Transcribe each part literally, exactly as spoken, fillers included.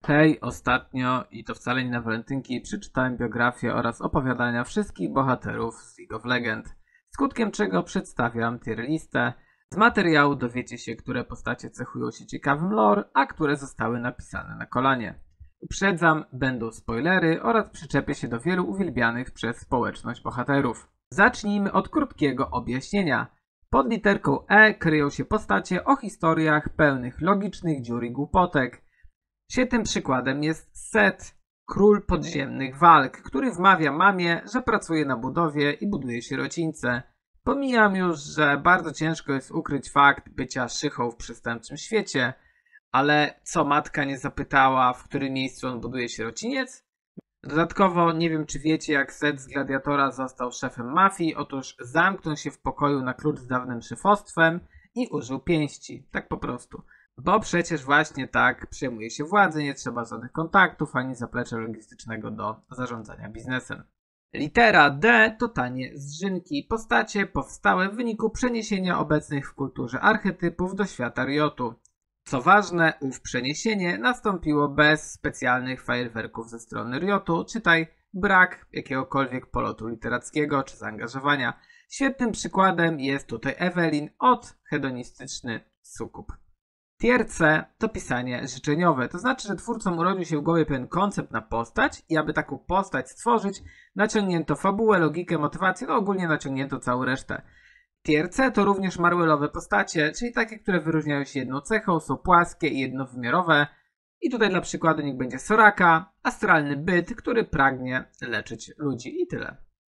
Hej, ostatnio, i to wcale nie na walentynki, przeczytałem biografię oraz opowiadania wszystkich bohaterów z League of Legends, skutkiem czego przedstawiam tier listę. Z materiału dowiecie się, które postacie cechują się ciekawym lore, a które zostały napisane na kolanie. Uprzedzam, będą spoilery oraz przyczepię się do wielu uwielbianych przez społeczność bohaterów. Zacznijmy od krótkiego objaśnienia. Pod literką E kryją się postacie o historiach pełnych logicznych dziur i głupotek. Świetnym przykładem jest Set, król podziemnych walk, który wmawia mamie, że pracuje na budowie i buduje sierocińce. Pomijam już, że bardzo ciężko jest ukryć fakt bycia szychą w przestępczym świecie, ale co, matka nie zapytała, w którym miejscu on buduje sierociniec? Dodatkowo nie wiem, czy wiecie, jak Set z Gladiatora został szefem mafii. Otóż zamknął się w pokoju na klucz z dawnym szefostwem i użył pięści. Tak po prostu. Bo przecież właśnie tak przejmuje się władzy, nie trzeba żadnych kontaktów ani zaplecza logistycznego do zarządzania biznesem. Litera D to tanie zżynki, postacie powstałe w wyniku przeniesienia obecnych w kulturze archetypów do świata Riotu. Co ważne, ów przeniesienie nastąpiło bez specjalnych fajerwerków ze strony Riotu, czytaj brak jakiegokolwiek polotu literackiego czy zaangażowania. Świetnym przykładem jest tutaj Evelyn od hedonistyczny sukub. Tier C to pisanie życzeniowe, to znaczy, że twórcom urodził się w głowie pewien koncept na postać i aby taką postać stworzyć, naciągnięto fabułę, logikę, motywację, no ogólnie naciągnięto całą resztę. Tier C to również marwelowe postacie, czyli takie, które wyróżniają się jedną cechą, są płaskie i jednowymiarowe. I tutaj dla przykładu niech będzie Soraka, astralny byt, który pragnie leczyć ludzi i tyle.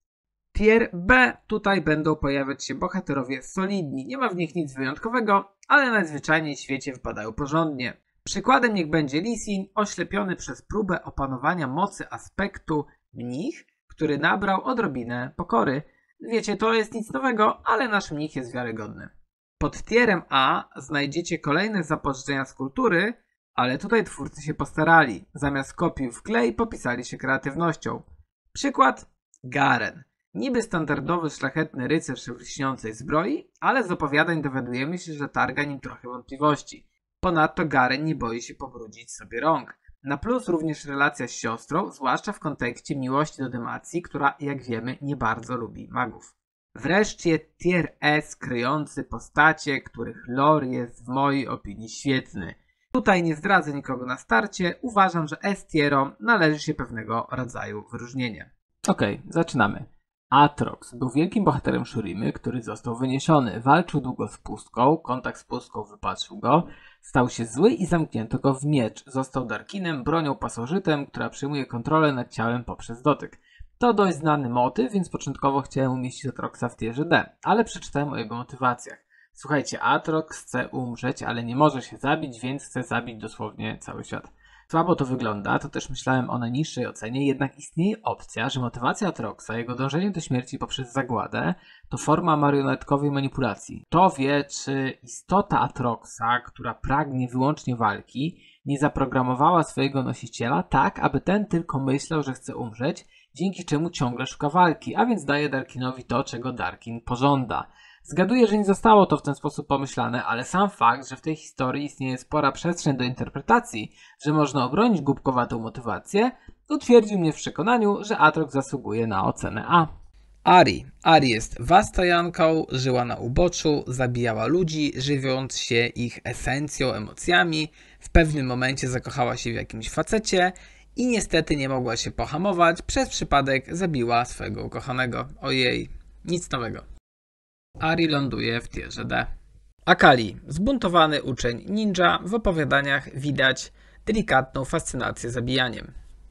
Tier B, tutaj będą pojawiać się bohaterowie solidni, nie ma w nich nic wyjątkowego, ale najzwyczajniej w świecie wypadają porządnie. Przykładem niech będzie Lee Sin, oślepiony przez próbę opanowania mocy aspektu mnich, który nabrał odrobinę pokory. Wiecie, to jest nic nowego, ale nasz mnich jest wiarygodny. Pod tierem A znajdziecie kolejne zapożyczenia z kultury, ale tutaj twórcy się postarali. Zamiast kopiuj w klej popisali się kreatywnością. Przykład Garen. Niby standardowy szlachetny rycerz w lśniącej zbroi, ale z opowiadań dowiadujemy się, że targa nim trochę wątpliwości. Ponadto Garen nie boi się pobrudzić sobie rąk. Na plus również relacja z siostrą, zwłaszcza w kontekście miłości do Demacji, która, jak wiemy, nie bardzo lubi magów. Wreszcie tier S kryjący postacie, których lore jest w mojej opinii świetny. Tutaj nie zdradzę nikogo na starcie, uważam, że S-tierom należy się pewnego rodzaju wyróżnienie. Okej, okay, zaczynamy. Aatrox był wielkim bohaterem Shurimy, który został wyniesiony. Walczył długo z pustką, kontakt z pustką wypatrzył go, stał się zły i zamknięto go w miecz. Został Darkinem, bronią pasożytem, która przejmuje kontrolę nad ciałem poprzez dotyk. To dość znany motyw, więc początkowo chciałem umieścić Aatroxa w tierze D, ale przeczytałem o jego motywacjach. Słuchajcie, Aatrox chce umrzeć, ale nie może się zabić, więc chce zabić dosłownie cały świat. Słabo to wygląda, to też myślałem o najniższej ocenie, jednak istnieje opcja, że motywacja Aatroxa, jego dążenie do śmierci poprzez zagładę, to forma marionetkowej manipulacji. Kto wie, czy istota Aatroxa, która pragnie wyłącznie walki, nie zaprogramowała swojego nosiciela tak, aby ten tylko myślał, że chce umrzeć, dzięki czemu ciągle szuka walki, a więc daje Darkinowi to, czego Darkin pożąda. Zgaduję, że nie zostało to w ten sposób pomyślane, ale sam fakt, że w tej historii istnieje spora przestrzeń do interpretacji, że można obronić głupkowatą motywację, utwierdził mnie w przekonaniu, że Aatrox zasługuje na ocenę A. Ahri. Ahri jest wastajanką, żyła na uboczu, zabijała ludzi, żywiąc się ich esencją, emocjami. W pewnym momencie zakochała się w jakimś facecie i niestety nie mogła się pohamować. Przez przypadek zabiła swojego ukochanego. Ojej, nic nowego. Ahri ląduje w tierze D. Akali. Zbuntowany uczeń ninja. W opowiadaniach widać delikatną fascynację zabijaniem.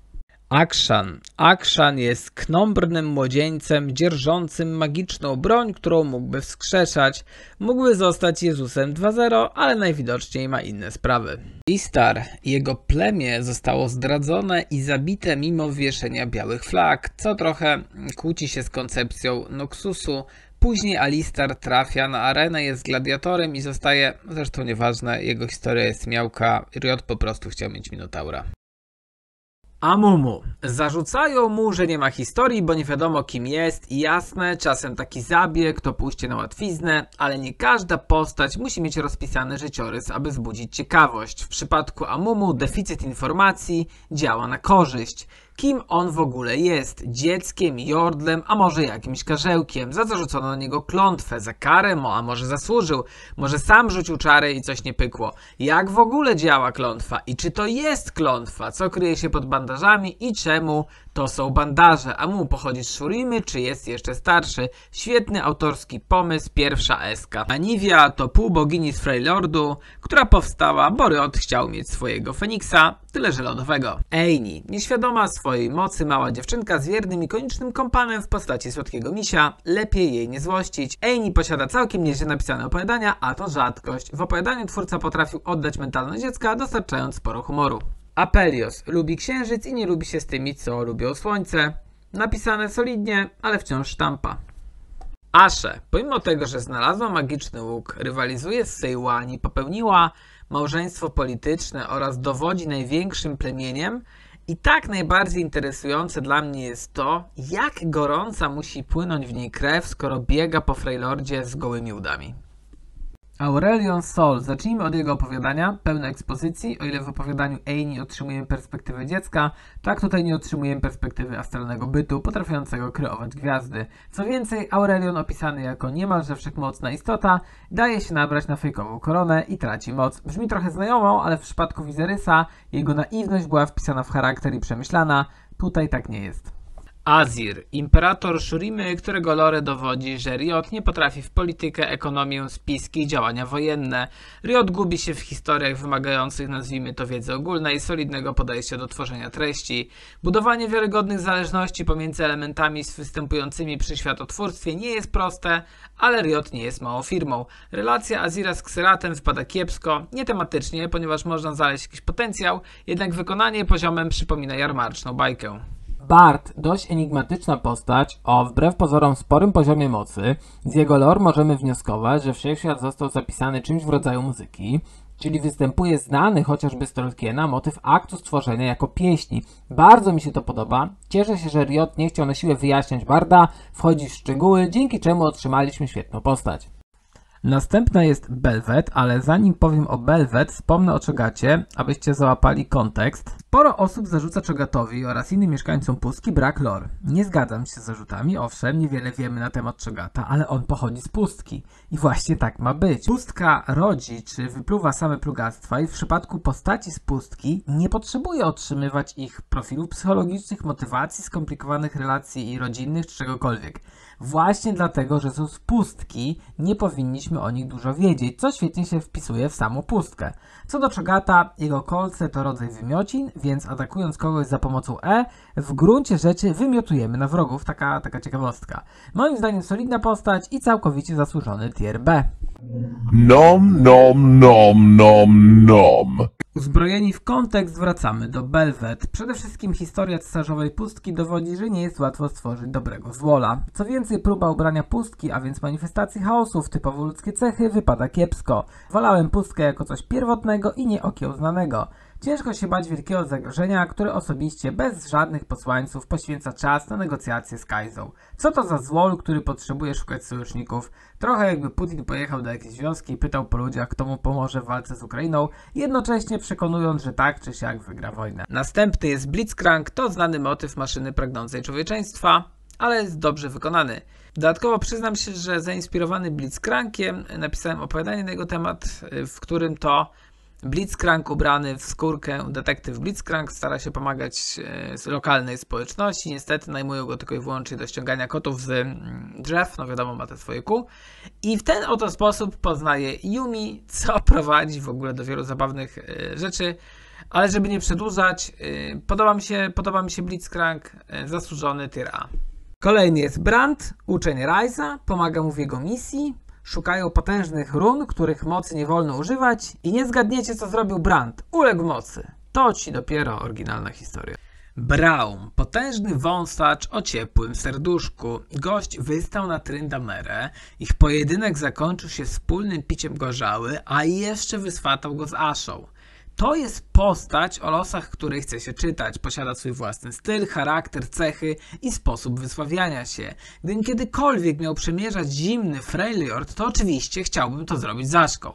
Akshan. Akshan jest knombrnym młodzieńcem dzierżącym magiczną broń, którą mógłby wskrzeszać. Mógłby zostać Jezusem dwa zero, ale najwidoczniej ma inne sprawy. Istar. Jego plemię zostało zdradzone i zabite mimo wieszenia białych flag, co trochę kłóci się z koncepcją Noxusu. Później Alistar trafia na arenę, jest gladiatorem i zostaje, zresztą nieważne, jego historia jest miałka, Riot po prostu chciał mieć Minotaura. Amumu. Zarzucają mu, że nie ma historii, bo nie wiadomo kim jest i jasne, czasem taki zabieg to pójście na łatwiznę, ale nie każda postać musi mieć rozpisany życiorys, aby wzbudzić ciekawość. W przypadku Amumu deficyt informacji działa na korzyść. Kim on w ogóle jest? Dzieckiem, jordlem, a może jakimś karzełkiem? Za co rzucono na niego klątwę? Za karę? A może zasłużył? Może sam rzucił czarę i coś nie pykło? Jak w ogóle działa klątwa? I czy to jest klątwa? Co kryje się pod bandażami i czemu to są bandaże? Amumu pochodzi z Shurimy, czy jest jeszcze starszy? Świetny autorski pomysł, pierwsza eska. Anivia to półbogini z Freylordu, która powstała, bo Riot chciał mieć swojego Feniksa, tyle że lodowego. Eini, nieświadoma swojej mocy mała dziewczynka z wiernym i koniecznym kompanem w postaci słodkiego misia, lepiej jej nie złościć. Eini posiada całkiem nieźle napisane opowiadania, a to rzadkość. W opowiadaniu twórca potrafił oddać mentalność dziecka, dostarczając sporo humoru. Apelios lubi księżyc i nie lubi się z tymi, co lubią słońce. Napisane solidnie, ale wciąż sztampa. Ashe, pomimo tego, że znalazła magiczny łuk, rywalizuje z Seiwani, popełniła małżeństwo polityczne oraz dowodzi największym plemieniem, i tak najbardziej interesujące dla mnie jest to, jak gorąca musi płynąć w niej krew, skoro biega po Freylordzie z gołymi udami. Aurelion Sol. Zacznijmy od jego opowiadania, pełne ekspozycji. O ile w opowiadaniu Eini otrzymujemy perspektywę dziecka, tak tutaj nie otrzymujemy perspektywy astralnego bytu, potrafiącego kreować gwiazdy. Co więcej, Aurelion, opisany jako niemalże wszechmocna istota, daje się nabrać na fejkową koronę i traci moc. Brzmi trochę znajomo, ale w przypadku Viserysa jego naiwność była wpisana w charakter i przemyślana. Tutaj tak nie jest. Azir, imperator Shurimy, którego lore dowodzi, że Riot nie potrafi w politykę, ekonomię, spiski i działania wojenne. Riot gubi się w historiach wymagających, nazwijmy to, wiedzy ogólnej, solidnego podejścia do tworzenia treści. Budowanie wiarygodnych zależności pomiędzy elementami występującymi przy światotwórstwie nie jest proste, ale Riot nie jest małą firmą. Relacja Azira z Xeratem wypada kiepsko, nie tematycznie, ponieważ można znaleźć jakiś potencjał, jednak wykonanie poziomem przypomina jarmarczną bajkę. Bard, dość enigmatyczna postać o wbrew pozorom sporym poziomie mocy. Z jego lore możemy wnioskować, że wszechświat został zapisany czymś w rodzaju muzyki, czyli występuje znany chociażby z Tolkiena motyw aktu stworzenia jako pieśni. Bardzo mi się to podoba. Cieszę się, że Riot nie chciał na siłę wyjaśniać Barda, wchodzić w szczegóły, dzięki czemu otrzymaliśmy świetną postać. Następna jest Belvet, ale zanim powiem o Belvet, wspomnę o Cho'Gathie, abyście załapali kontekst. Sporo osób zarzuca Cho'Gathowi oraz innym mieszkańcom Pustki brak lore. Nie zgadzam się z zarzutami, owszem, niewiele wiemy na temat Cho'Gatha, ale on pochodzi z Pustki. I właśnie tak ma być. Pustka rodzi czy wypluwa same plugastwa i w przypadku postaci z Pustki nie potrzebuje otrzymywać ich profilów psychologicznych, motywacji, skomplikowanych relacji i rodzinnych czy czegokolwiek. Właśnie dlatego, że są z Pustki, nie powinniśmy o nich dużo wiedzieć, co świetnie się wpisuje w samą Pustkę. Co do Cho'Gatha, jego kolce to rodzaj wymiocin, więc atakując kogoś za pomocą E, w gruncie rzeczy wymiotujemy na wrogów. Taka, taka ciekawostka. Moim zdaniem solidna postać i całkowicie zasłużony tier B. Nom nom nom nom nom. Uzbrojeni w kontekst wracamy do Belvet. Przede wszystkim historia cesarzowej Pustki dowodzi, że nie jest łatwo stworzyć dobrego zwola. Co więcej, próba ubrania Pustki, a więc manifestacji chaosu w typowo ludzkie cechy, wypada kiepsko. Wolałem Pustkę jako coś pierwotnego i nieokiełznanego. Ciężko się bać wielkiego zagrożenia, które osobiście bez żadnych posłańców poświęca czas na negocjacje z Kajzą. Co to za złol, który potrzebuje szukać sojuszników? Trochę jakby Putin pojechał do jakiejś wioski i pytał po ludziach, kto mu pomoże w walce z Ukrainą, jednocześnie przekonując, że tak czy siak wygra wojnę. Następny jest Blitzcrank, to znany motyw maszyny pragnącej człowieczeństwa, ale jest dobrze wykonany. Dodatkowo przyznam się, że zainspirowany Blitzcrankiem napisałem opowiadanie na jego temat, w którym to Blitzcrank ubrany w skórkę detektyw Blitzcrank stara się pomagać z lokalnej społeczności. Niestety najmują go tylko i wyłącznie do ściągania kotów z drzew, no wiadomo, ma te swoje kół. I w ten oto sposób poznaje Yumi, co prowadzi w ogóle do wielu zabawnych rzeczy. Ale żeby nie przedłużać, podoba mi się, podoba mi się Blitzcrank, zasłużony tier A. Kolejny jest Brand, uczeń Ryza, pomaga mu w jego misji. Szukają potężnych run, których mocy nie wolno używać i nie zgadniecie, co zrobił Brand. Uległ mocy. To ci dopiero oryginalna historia. Braum, potężny wąsacz o ciepłym serduszku. Gość wystał na Tryndamerę. Ich pojedynek zakończył się wspólnym piciem gorzały, a jeszcze wyswatał go z Ashą. To jest postać, o losach której chce się czytać. Posiada swój własny styl, charakter, cechy i sposób wysławiania się. Gdybym kiedykolwiek miał przemierzać zimny Freljord, to oczywiście chciałbym to zrobić z Aszką.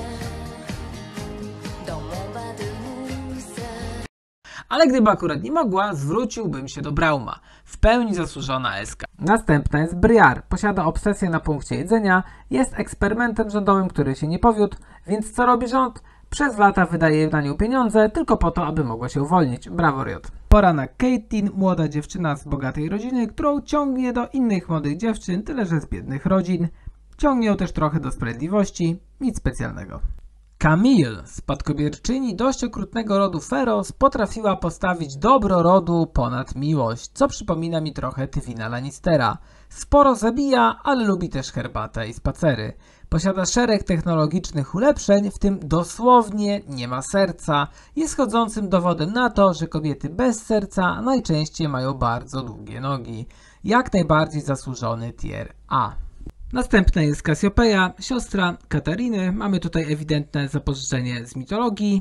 Ale gdyby akurat nie mogła, zwróciłbym się do Brauma. W pełni zasłużona eska. Następna jest Briar. Posiada obsesję na punkcie jedzenia, jest eksperymentem rządowym, który się nie powiódł, więc co robi rząd? Przez lata wydaje na nią pieniądze tylko po to, aby mogła się uwolnić. Brawo, Riot. Pora na Caitlyn, młoda dziewczyna z bogatej rodziny, którą ciągnie do innych młodych dziewczyn, tyle że z biednych rodzin. Ciągnie ją też trochę do sprawiedliwości, nic specjalnego. Camille, spadkobierczyni dość okrutnego rodu Feros, potrafiła postawić dobro rodu ponad miłość, co przypomina mi trochę Tywina Lannistera. Sporo zabija, ale lubi też herbatę i spacery. Posiada szereg technologicznych ulepszeń, w tym dosłownie nie ma serca. Jest chodzącym dowodem na to, że kobiety bez serca najczęściej mają bardzo długie nogi. Jak najbardziej zasłużony tier A. Następna jest Cassiopeia, siostra Katariny. Mamy tutaj ewidentne zapożyczenie z mitologii.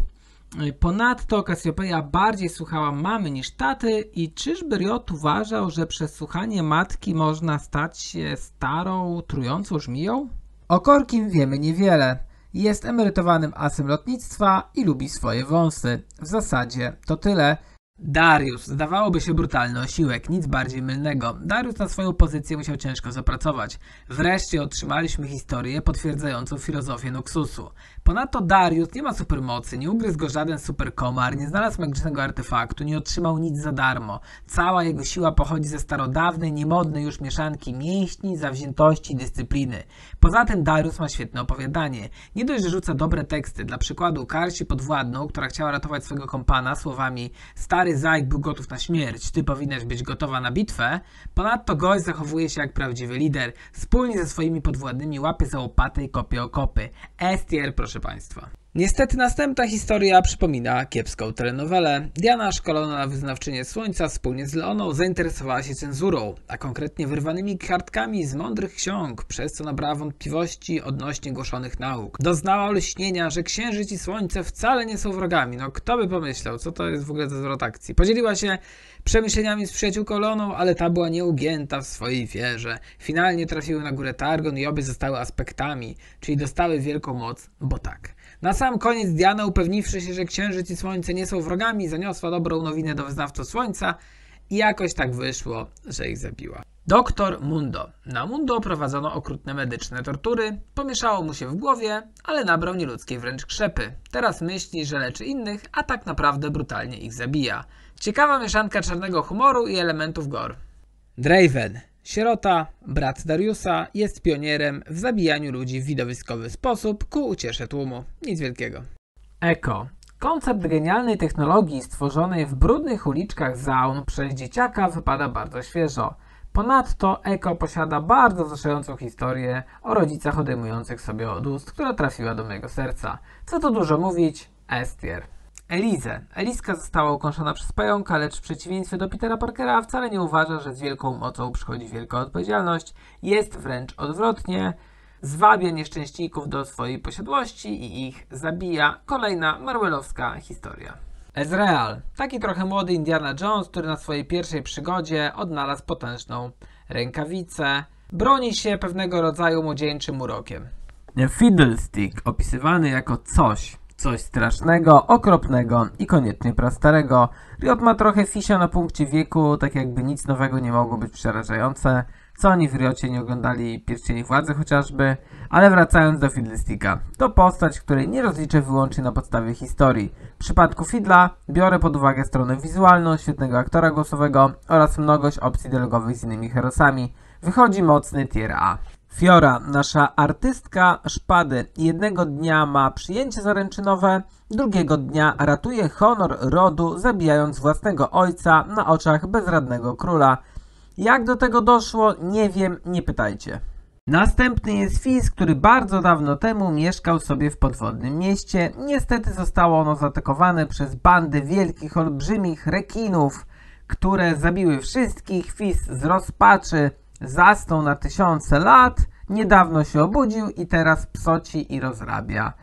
Ponadto Cassiopeia bardziej słuchała mamy niż taty i czyżby Riot uważał, że przez słuchanie matki można stać się starą, trującą żmiją? O Korkim wiemy niewiele. Jest emerytowanym asem lotnictwa i lubi swoje wąsy. W zasadzie to tyle. Darius. Zdawałoby się brutalny osiłek, nic bardziej mylnego. Darius na swoją pozycję musiał ciężko zapracować. Wreszcie otrzymaliśmy historię potwierdzającą filozofię Noxusu. Ponadto Darius nie ma supermocy, nie ugryzł go żaden superkomar, nie znalazł magicznego artefaktu, nie otrzymał nic za darmo. Cała jego siła pochodzi ze starodawnej, niemodnej już mieszanki mięśni, zawziętości i dyscypliny. Poza tym Darius ma świetne opowiadanie. Nie dość, że rzuca dobre teksty. Dla przykładu Karsi Podwładną, która chciała ratować swego kompana słowami: stary Zajk był gotów na śmierć, ty powinnaś być gotowa na bitwę. Ponadto gość zachowuje się jak prawdziwy lider. Wspólnie ze swoimi podwładnymi łapie za łopatę i kopie okopy. S-tier, proszę państwa. Niestety następna historia przypomina kiepską telenowelę. Diana, szkolona na wyznawczynię słońca, wspólnie z Leoną zainteresowała się cenzurą, a konkretnie wyrwanymi kartkami z mądrych ksiąg, przez co nabrała wątpliwości odnośnie głoszonych nauk. Doznała olśnienia, że księżyc i słońce wcale nie są wrogami. No kto by pomyślał, co to jest w ogóle za zwrot akcji. Podzieliła się przemyśleniami z przyjaciółką Leoną, ale ta była nieugięta w swojej wierze. Finalnie trafiły na górę Targon i obie zostały aspektami, czyli dostały wielką moc, bo tak. Na sam koniec Diana, upewniwszy się, że księżyc i słońce nie są wrogami, zaniosła dobrą nowinę do wyznawców słońca i jakoś tak wyszło, że ich zabiła. Doktor Mundo. Na Mundo prowadzono okrutne medyczne tortury, pomieszało mu się w głowie, ale nabrał nieludzkiej wręcz krzepy. Teraz myśli, że leczy innych, a tak naprawdę brutalnie ich zabija. Ciekawa mieszanka czarnego humoru i elementów gore. Draven. Sierota, brat Dariusa, jest pionierem w zabijaniu ludzi w widowiskowy sposób ku uciesze tłumu. Nic wielkiego. Echo. Koncept genialnej technologii stworzonej w brudnych uliczkach Zaun przez dzieciaka wypada bardzo świeżo. Ponadto Echo posiada bardzo wzruszającą historię o rodzicach odejmujących sobie od ust, która trafiła do mojego serca. Co tu dużo mówić? S-tier. Elizę. Eliska została ukąszona przez pająka, lecz w przeciwieństwie do Petera Parkera wcale nie uważa, że z wielką mocą przychodzi wielka odpowiedzialność. Jest wręcz odwrotnie. Zwabia nieszczęśników do swojej posiadłości i ich zabija. Kolejna marvelowska historia. Ezreal. Taki trochę młody Indiana Jones, który na swojej pierwszej przygodzie odnalazł potężną rękawicę. Broni się pewnego rodzaju młodzieńczym urokiem. Fiddlestick, opisywany jako coś. Coś strasznego, okropnego i koniecznie prastarego. Riot ma trochę fisia na punkcie wieku, tak jakby nic nowego nie mogło być przerażające. Co oni w Riocie nie oglądali Pierścieni Władzy chociażby. Ale wracając do Fiddlesticka. To postać, której nie rozliczę wyłącznie na podstawie historii. W przypadku Fiddla biorę pod uwagę stronę wizualną, świetnego aktora głosowego oraz mnogość opcji dialogowych z innymi herosami. Wychodzi mocny tier A. Fiora, nasza artystka szpady, jednego dnia ma przyjęcie zaręczynowe, drugiego dnia ratuje honor rodu, zabijając własnego ojca na oczach bezradnego króla. Jak do tego doszło, nie wiem, nie pytajcie. Następny jest Fizz, który bardzo dawno temu mieszkał sobie w podwodnym mieście. Niestety zostało ono zaatakowane przez bandy wielkich, olbrzymich rekinów, które zabiły wszystkich. Fizz z rozpaczy zasnął na tysiące lat, niedawno się obudził i teraz psoci i rozrabia.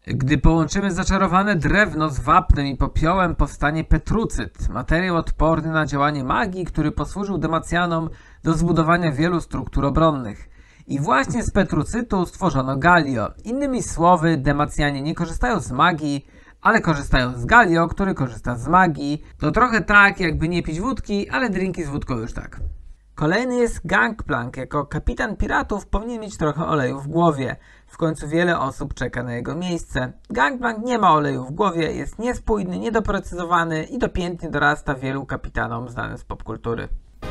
Gdy połączymy zaczarowane drewno z wapnem i popiołem, powstanie petrucyt, materiał odporny na działanie magii, który posłużył Demacjanom do zbudowania wielu struktur obronnych. I właśnie z petrucytu stworzono Galio. Innymi słowy, Demacjanie nie korzystają z magii, ale korzystają z Galio, który korzysta z magii. To trochę tak, jakby nie pić wódki, ale drinki z wódką już tak. Kolejny jest Gangplank. Jako kapitan piratów powinien mieć trochę oleju w głowie. W końcu wiele osób czeka na jego miejsce. Gangplank nie ma oleju w głowie, jest niespójny, niedoprecyzowany i dopiętnie dorasta wielu kapitanom znanym z popkultury.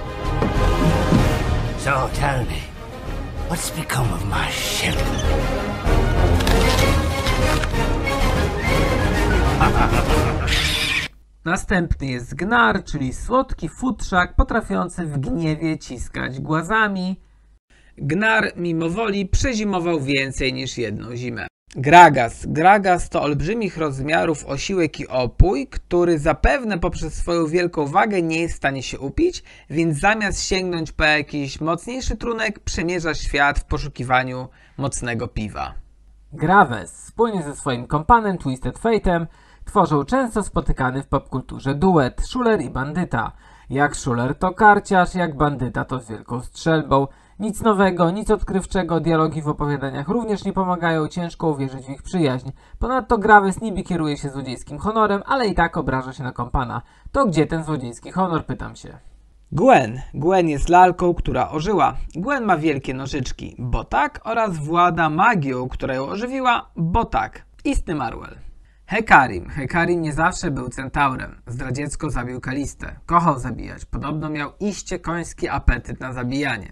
So tell me, what's become of my ship? Następny jest Gnar, czyli słodki futrzak potrafiący w gniewie ciskać głazami. Gnar mimo woli przezimował więcej niż jedną zimę. Gragas. Gragas to olbrzymich rozmiarów osiłek i opój, który zapewne poprzez swoją wielką wagę nie jest w stanie się upić, więc zamiast sięgnąć po jakiś mocniejszy trunek, przemierza świat w poszukiwaniu mocnego piwa. Graves wspólnie ze swoim kompanem Twisted Fate'em tworzą często spotykany w popkulturze duet Szuler i Bandyta. Jak Szuler to karciarz, jak Bandyta to z wielką strzelbą. Nic nowego, nic odkrywczego, dialogi w opowiadaniach również nie pomagają, ciężko uwierzyć w ich przyjaźń. Ponadto Graves niby kieruje się złodziejskim honorem, ale i tak obraża się na kompana. To gdzie ten złodziejski honor, pytam się. Gwen. Gwen jest lalką, która ożyła. Gwen ma wielkie nożyczki, bo tak, oraz włada magią, która ją ożywiła, bo tak. Istny Marwell. Hekarim. Hekarim nie zawsze był centaurem. Zdradziecko zabił Kalistę. Kochał zabijać. Podobno miał iście koński apetyt na zabijanie.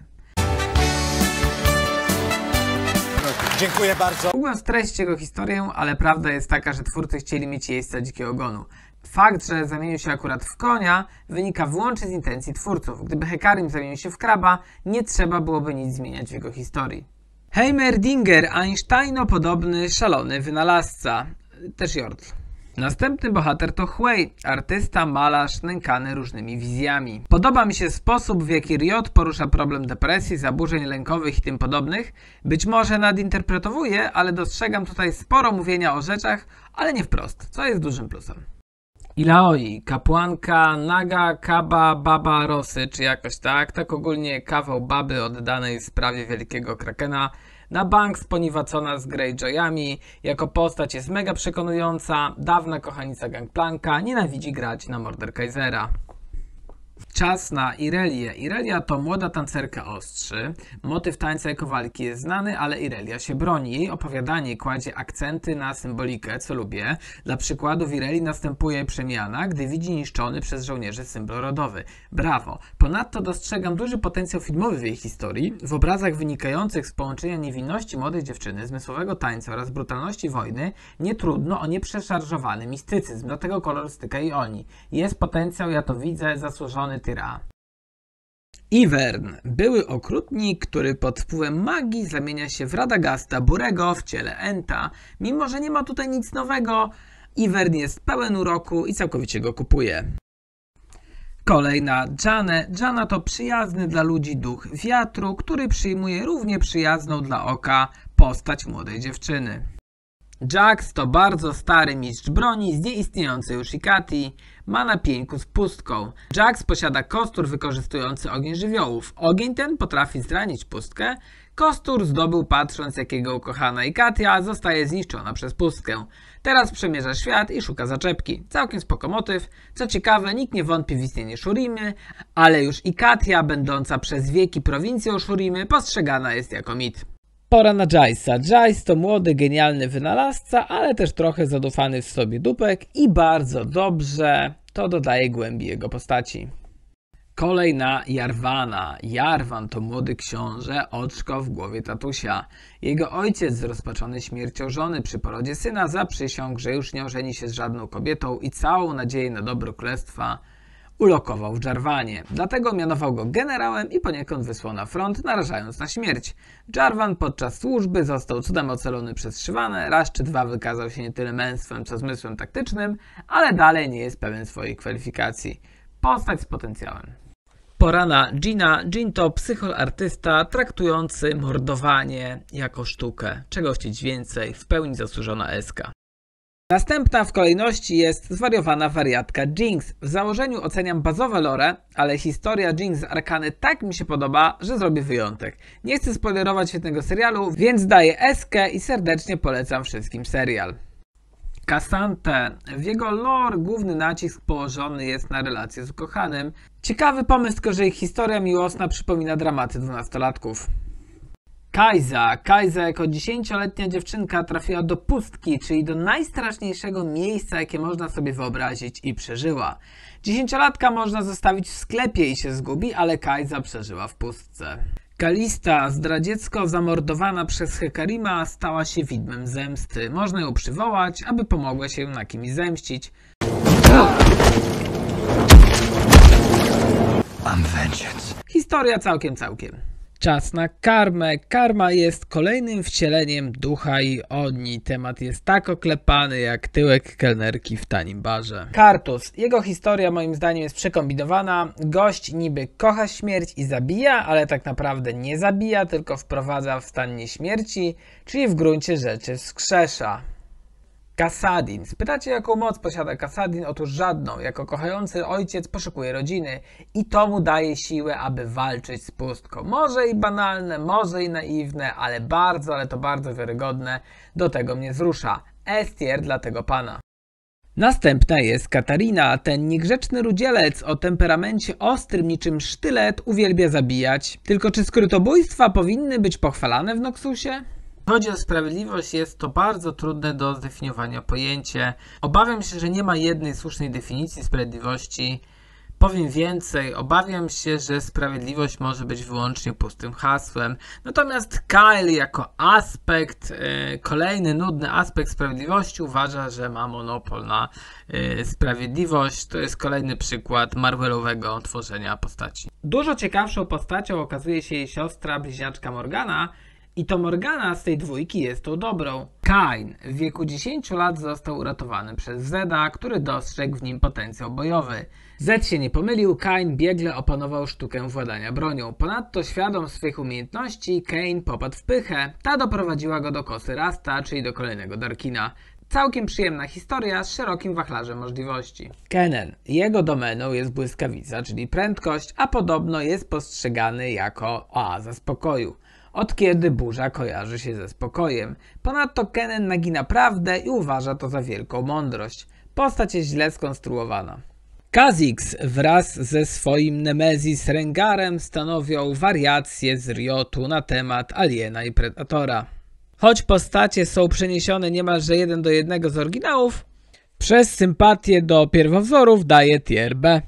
Dziękuję bardzo. Mógłbym streścić jego historię, ale prawda jest taka, że twórcy chcieli mieć jeźdźca dzikiego gonu. Fakt, że zamienił się akurat w konia, wynika wyłącznie z intencji twórców. Gdyby Hekarim zamienił się w kraba, nie trzeba byłoby nic zmieniać w jego historii. Heimerdinger, Einsteino-podobny, szalony wynalazca. Też Jordl. Następny bohater to Huey, artysta, malarz nękany różnymi wizjami. Podoba mi się sposób, w jaki Riot porusza problem depresji, zaburzeń lękowych i tym podobnych. Być może nadinterpretowuję, ale dostrzegam tutaj sporo mówienia o rzeczach, ale nie wprost, co jest dużym plusem. Ilaoi, kapłanka Naga Kaba Baba Rosy, czy jakoś tak, tak ogólnie kawał baby oddanej sprawie wielkiego krakena, na bank sponiwacona z Greyjoyami, jako postać jest mega przekonująca, dawna kochanica Gangplanka, nienawidzi grać na Mordekaisera. Czas na Irelię. Irelia to młoda tancerka ostrzy. Motyw tańca jako walki jest znany, ale Irelia się broni. Jej opowiadanie kładzie akcenty na symbolikę, co lubię. Dla przykładu w Irelii następuje przemiana, gdy widzi niszczony przez żołnierzy symbol rodowy. Brawo! Ponadto dostrzegam duży potencjał filmowy w jej historii. W obrazach wynikających z połączenia niewinności młodej dziewczyny, zmysłowego tańca oraz brutalności wojny nie trudno o nieprzeszarżowany mistycyzm. Dlatego kolorystyka i oni. Jest potencjał, ja to widzę, zasłużony Tyra. Ivern. Były okrutnik, który pod wpływem magii zamienia się w Radagasta Burego w ciele Enta. Mimo że nie ma tutaj nic nowego, Ivern jest pełen uroku i całkowicie go kupuje. Kolej na Janę. Jana to przyjazny dla ludzi duch wiatru, który przyjmuje równie przyjazną dla oka postać młodej dziewczyny. Jax to bardzo stary mistrz broni z nieistniejącej już Ikati. Ma na pieńku z pustką. Jax posiada kostur wykorzystujący ogień żywiołów. Ogień ten potrafi zranić pustkę. Kostur zdobył patrząc, jak jego ukochana Ikatia zostaje zniszczona przez pustkę. Teraz przemierza świat i szuka zaczepki. Całkiem spoko motyw. Co ciekawe, nikt nie wątpi w istnienie Shurimy, ale już Ikatia, będąca przez wieki prowincją Shurimy, postrzegana jest jako mit. Pora na Jace'a. Jace to młody, genialny wynalazca, ale też trochę zadufany w sobie dupek i bardzo dobrze to dodaje głębi jego postaci. Kolej na Jarvana. Jarvan to młody książę, oczko w głowie tatusia. Jego ojciec, zrozpaczony śmiercią żony przy porodzie syna, zaprzysiągł, że już nie ożeni się z żadną kobietą i całą nadzieję na dobro królestwa ulokował w Jarvanie. Dlatego mianował go generałem i poniekąd wysłał na front, narażając na śmierć. Jarvan podczas służby został cudem ocalony przez Shyvanę, raz czy dwa wykazał się nie tyle męstwem, co zmysłem taktycznym, ale dalej nie jest pewien swoich kwalifikacji. Postać z potencjałem. Pora na Gina. Jin to psychoartysta traktujący mordowanie jako sztukę. Czego chcieć więcej, w pełni zasłużona eska. Następna w kolejności jest zwariowana wariatka Jinx. W założeniu oceniam bazowe lore, ale historia Jinx z Arkany tak mi się podoba, że zrobię wyjątek. Nie chcę spoilerować świetnego serialu, więc daję eskę i serdecznie polecam wszystkim serial. Cassante. W jego lore główny nacisk położony jest na relację z ukochanym. Ciekawy pomysł, tylko że ich historia miłosna przypomina dramaty dwunastolatków. Kaiza. Kaiza jako dziesięcioletnia dziewczynka trafiła do pustki, czyli do najstraszniejszego miejsca, jakie można sobie wyobrazić, i przeżyła. Dziesięciolatka można zostawić w sklepie i się zgubi, ale Kaiza przeżyła w pustce. Kalista, zdradziecko zamordowana przez Hekarima, stała się widmem zemsty. Można ją przywołać, aby pomogła się na kimś zemścić. I'm vengeance. Historia całkiem całkiem. Czas na karmę. Karma jest kolejnym wcieleniem ducha i Oni. Temat jest tak oklepany jak tyłek kelnerki w tanim barze. Kartus. Jego historia moim zdaniem jest przekombinowana. Gość niby kocha śmierć i zabija, ale tak naprawdę nie zabija, tylko wprowadza w stan nieśmierci, czyli w gruncie rzeczy wskrzesza. Kassadin. Spytacie, jaką moc posiada Kassadin? Otóż żadną. Jako kochający ojciec poszukuje rodziny i to mu daje siłę, aby walczyć z pustką. Może i banalne, może i naiwne, ale bardzo, ale to bardzo wiarygodne. Do tego mnie wzrusza. S-tier dla tego pana. Następna jest Katarina. Ten niegrzeczny rudzielec o temperamencie ostrym niczym sztylet uwielbia zabijać. Tylko czy skrytobójstwa powinny być pochwalane w Noxusie? Chodzi o sprawiedliwość, jest to bardzo trudne do zdefiniowania pojęcie. Obawiam się, że nie ma jednej słusznej definicji sprawiedliwości. Powiem więcej, obawiam się, że sprawiedliwość może być wyłącznie pustym hasłem. Natomiast Kyle jako aspekt, yy, kolejny nudny aspekt sprawiedliwości uważa, że ma monopol na yy, sprawiedliwość. To jest kolejny przykład Marvelowego tworzenia postaci. Dużo ciekawszą postacią okazuje się jej siostra bliźniaczka Morgana. I to Morgana z tej dwójki jest tą dobrą. Kain w wieku dziesięciu lat został uratowany przez Zeda, który dostrzegł w nim potencjał bojowy. Zed się nie pomylił, Kain biegle opanował sztukę władania bronią. Ponadto świadom swych umiejętności, Kain popadł w pychę. Ta doprowadziła go do kosy Rasta, czyli do kolejnego Darkina. Całkiem przyjemna historia z szerokim wachlarzem możliwości. Kennen. Jego domeną jest błyskawica, czyli prędkość, a podobno jest postrzegany jako oaza spokoju. Od kiedy burza kojarzy się ze spokojem. Ponadto Kennen nagina prawdę i uważa to za wielką mądrość. Postać jest źle skonstruowana. Kha'Zix wraz ze swoim Nemezis Rengarem stanowią wariację z Riotu na temat Aliena i Predatora. Choć postacie są przeniesione niemalże jeden do jednego z oryginałów, przez sympatię do pierwowzorów daje tier B.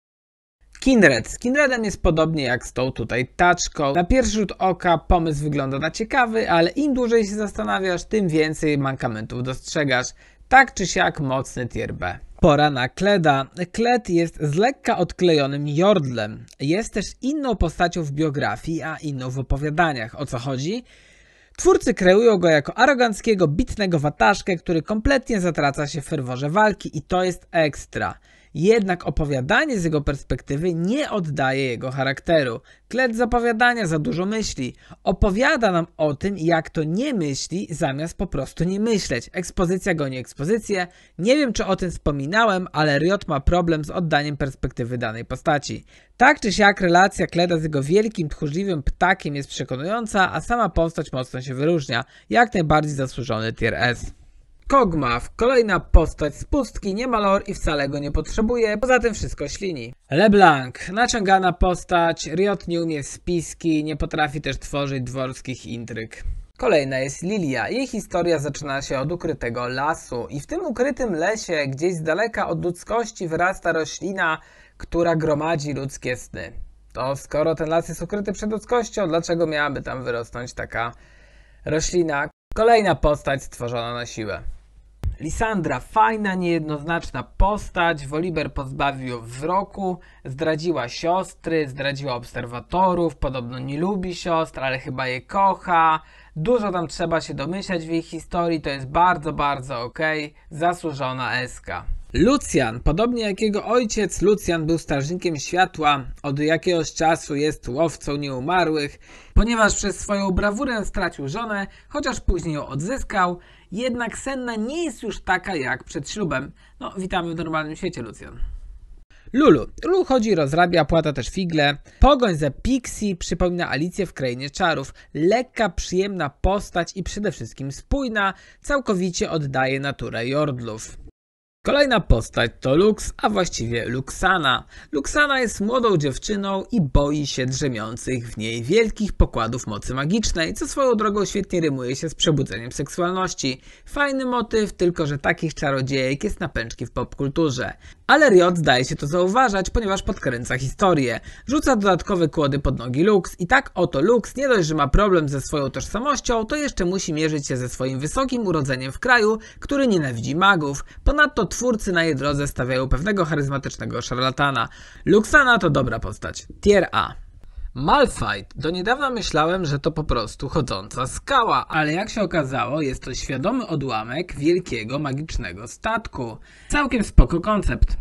Kindred. Z Kindredem jest podobnie jak z tą tutaj taczką. Na pierwszy rzut oka pomysł wygląda na ciekawy, ale im dłużej się zastanawiasz, tym więcej mankamentów dostrzegasz. Tak czy siak mocny tier B. Pora na Kleda. Kled jest z lekka odklejonym jordlem. Jest też inną postacią w biografii, a inną w opowiadaniach. O co chodzi? Twórcy kreują go jako aroganckiego, bitnego wataszkę, który kompletnie zatraca się w ferworze walki i to jest ekstra. Jednak opowiadanie z jego perspektywy nie oddaje jego charakteru. Kled z opowiadania za dużo myśli. Opowiada nam o tym, jak to nie myśli, zamiast po prostu nie myśleć. Ekspozycja goni ekspozycję. Nie wiem, czy o tym wspominałem, ale Riot ma problem z oddaniem perspektywy danej postaci. Tak czy siak relacja Kleda z jego wielkim, tchórzliwym ptakiem jest przekonująca, a sama postać mocno się wyróżnia. Jak najbardziej zasłużony tier S. Kog'Maw, kolejna postać z pustki, nie ma lore i wcale go nie potrzebuje, poza tym wszystko ślini. LeBlanc, naciągana postać, Riot nie umie spiski, nie potrafi też tworzyć dworskich intryg. Kolejna jest Lilia. Jej historia zaczyna się od ukrytego lasu i w tym ukrytym lesie, gdzieś z daleka od ludzkości, wyrasta roślina, która gromadzi ludzkie sny. To skoro ten las jest ukryty przed ludzkością, dlaczego miałaby tam wyrosnąć taka roślina? Kolejna postać stworzona na siłę. Lisandra, fajna, niejednoznaczna postać, Volibear pozbawił ją wzroku, zdradziła siostry, zdradziła obserwatorów, podobno nie lubi siostr, ale chyba je kocha. Dużo tam trzeba się domyślać w jej historii, to jest bardzo, bardzo okej, zasłużona eska. Lucian, podobnie jak jego ojciec, Lucian był strażnikiem światła, od jakiegoś czasu jest łowcą nieumarłych, ponieważ przez swoją brawurę stracił żonę, chociaż później ją odzyskał. Jednak Senna nie jest już taka jak przed ślubem. No, witamy w normalnym świecie, Lucjan. Lulu. Lulu chodzi, rozrabia, płata też figle. Pogoń za Pixie przypomina Alicję w Krainie Czarów. Lekka, przyjemna postać i przede wszystkim spójna, całkowicie oddaje naturę Jordlów. Kolejna postać to Lux, a właściwie Luxana. Luxana jest młodą dziewczyną i boi się drzemiących w niej wielkich pokładów mocy magicznej, co swoją drogą świetnie rymuje się z przebudzeniem seksualności. Fajny motyw, tylko że takich czarodziejek jest na pęczki w popkulturze. Ale Riot zdaje się to zauważać, ponieważ podkręca historię. Rzuca dodatkowe kłody pod nogi Lux i tak oto Lux nie dość, że ma problem ze swoją tożsamością, to jeszcze musi mierzyć się ze swoim wysokim urodzeniem w kraju, który nienawidzi magów. Ponadto twórcy na jej drodze stawiają pewnego charyzmatycznego szarlatana. Luxana to dobra postać. Tier A. Malphite. Do niedawna myślałem, że to po prostu chodząca skała, ale jak się okazało, jest to świadomy odłamek wielkiego magicznego statku. Całkiem spoko koncept.